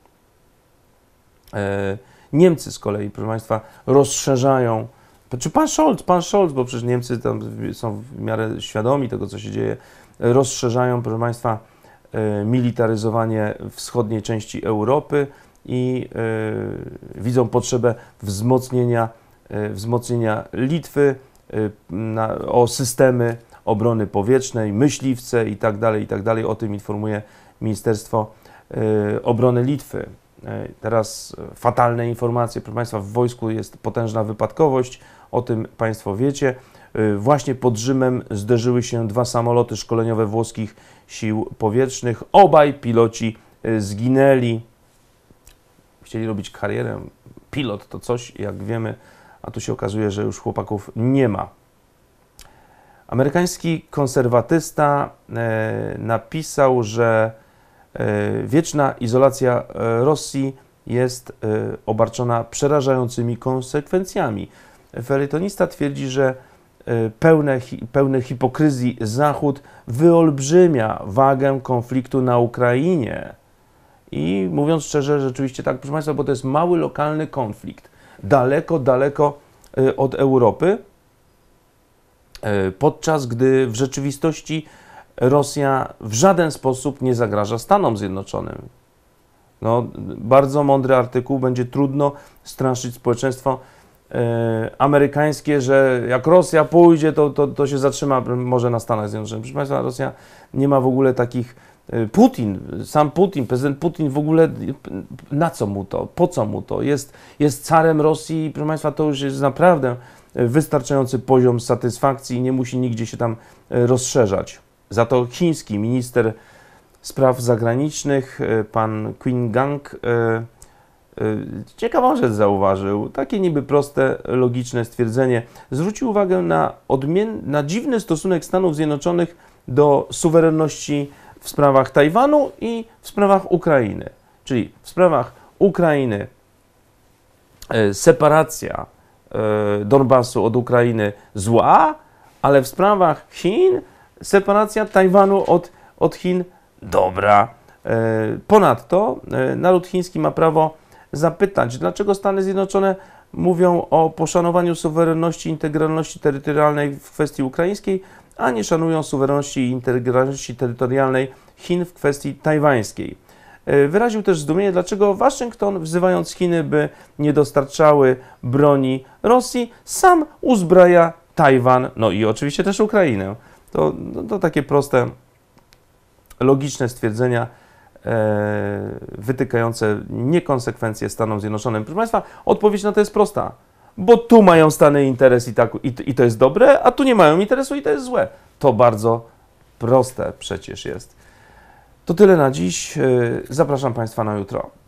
Niemcy z kolei, proszę Państwa, rozszerzają, czy pan Scholz, bo przecież Niemcy tam są w miarę świadomi tego, co się dzieje, rozszerzają, proszę Państwa, militaryzowanie wschodniej części Europy i widzą potrzebę wzmocnienia Litwy o systemy obrony powietrznej, myśliwce i tak dalej. O tym informuje Ministerstwo Obrony Litwy. Teraz fatalne informacje, proszę Państwa, w wojsku jest potężna wypadkowość, o tym Państwo wiecie. Właśnie pod Rzymem zderzyły się 2 samoloty szkoleniowe włoskich sił powietrznych. Obaj piloci zginęli. Chcieli robić karierę. Pilot to coś, jak wiemy, a tu się okazuje, że już chłopaków nie ma. Amerykański konserwatysta napisał, że wieczna izolacja Rosji jest obarczona przerażającymi konsekwencjami. Felietonista twierdzi, że pełny hipokryzji Zachód wyolbrzymia wagę konfliktu na Ukrainie. I mówiąc szczerze, rzeczywiście tak, proszę Państwa, bo to jest mały, lokalny konflikt, daleko od Europy, podczas gdy w rzeczywistości Rosja w żaden sposób nie zagraża Stanom Zjednoczonym. No, bardzo mądry artykuł, będzie trudno straszyć społeczeństwo amerykańskie, że jak Rosja pójdzie, to się zatrzyma może na Stanach Zjednoczonych. Proszę Państwa, Rosja nie ma w ogóle takich... prezydent Putin w ogóle, na co mu to, po co mu to? Jest carem Rosji, proszę Państwa, to już jest naprawdę wystarczający poziom satysfakcji i nie musi nigdzie się tam rozszerzać. Za to chiński minister spraw zagranicznych, pan Qin Gang, ciekawą rzecz zauważył, takie niby proste, logiczne stwierdzenie. Zwrócił uwagę na dziwny stosunek Stanów Zjednoczonych do suwerenności w sprawach Tajwanu i w sprawach Ukrainy. Czyli w sprawach Ukrainy separacja Donbasu od Ukrainy zła, ale w sprawach Chin separacja Tajwanu od Chin dobra. Ponadto naród chiński ma prawo zapytać, dlaczego Stany Zjednoczone mówią o poszanowaniu suwerenności i integralności terytorialnej w kwestii ukraińskiej, a nie szanują suwerenności i integralności terytorialnej Chin w kwestii tajwańskiej. Wyraził też zdumienie, dlaczego Waszyngton, wzywając Chiny, by nie dostarczały broni Rosji, sam uzbraja Tajwan, no i oczywiście też Ukrainę. To takie proste, logiczne stwierdzenia wytykające niekonsekwencje Stanom Zjednoczonym. Proszę Państwa, odpowiedź na to jest prosta, bo tu mają Stany interes i to jest dobre, a tu nie mają interesu i to jest złe. To bardzo proste przecież jest. To tyle na dziś. Zapraszam Państwa na jutro.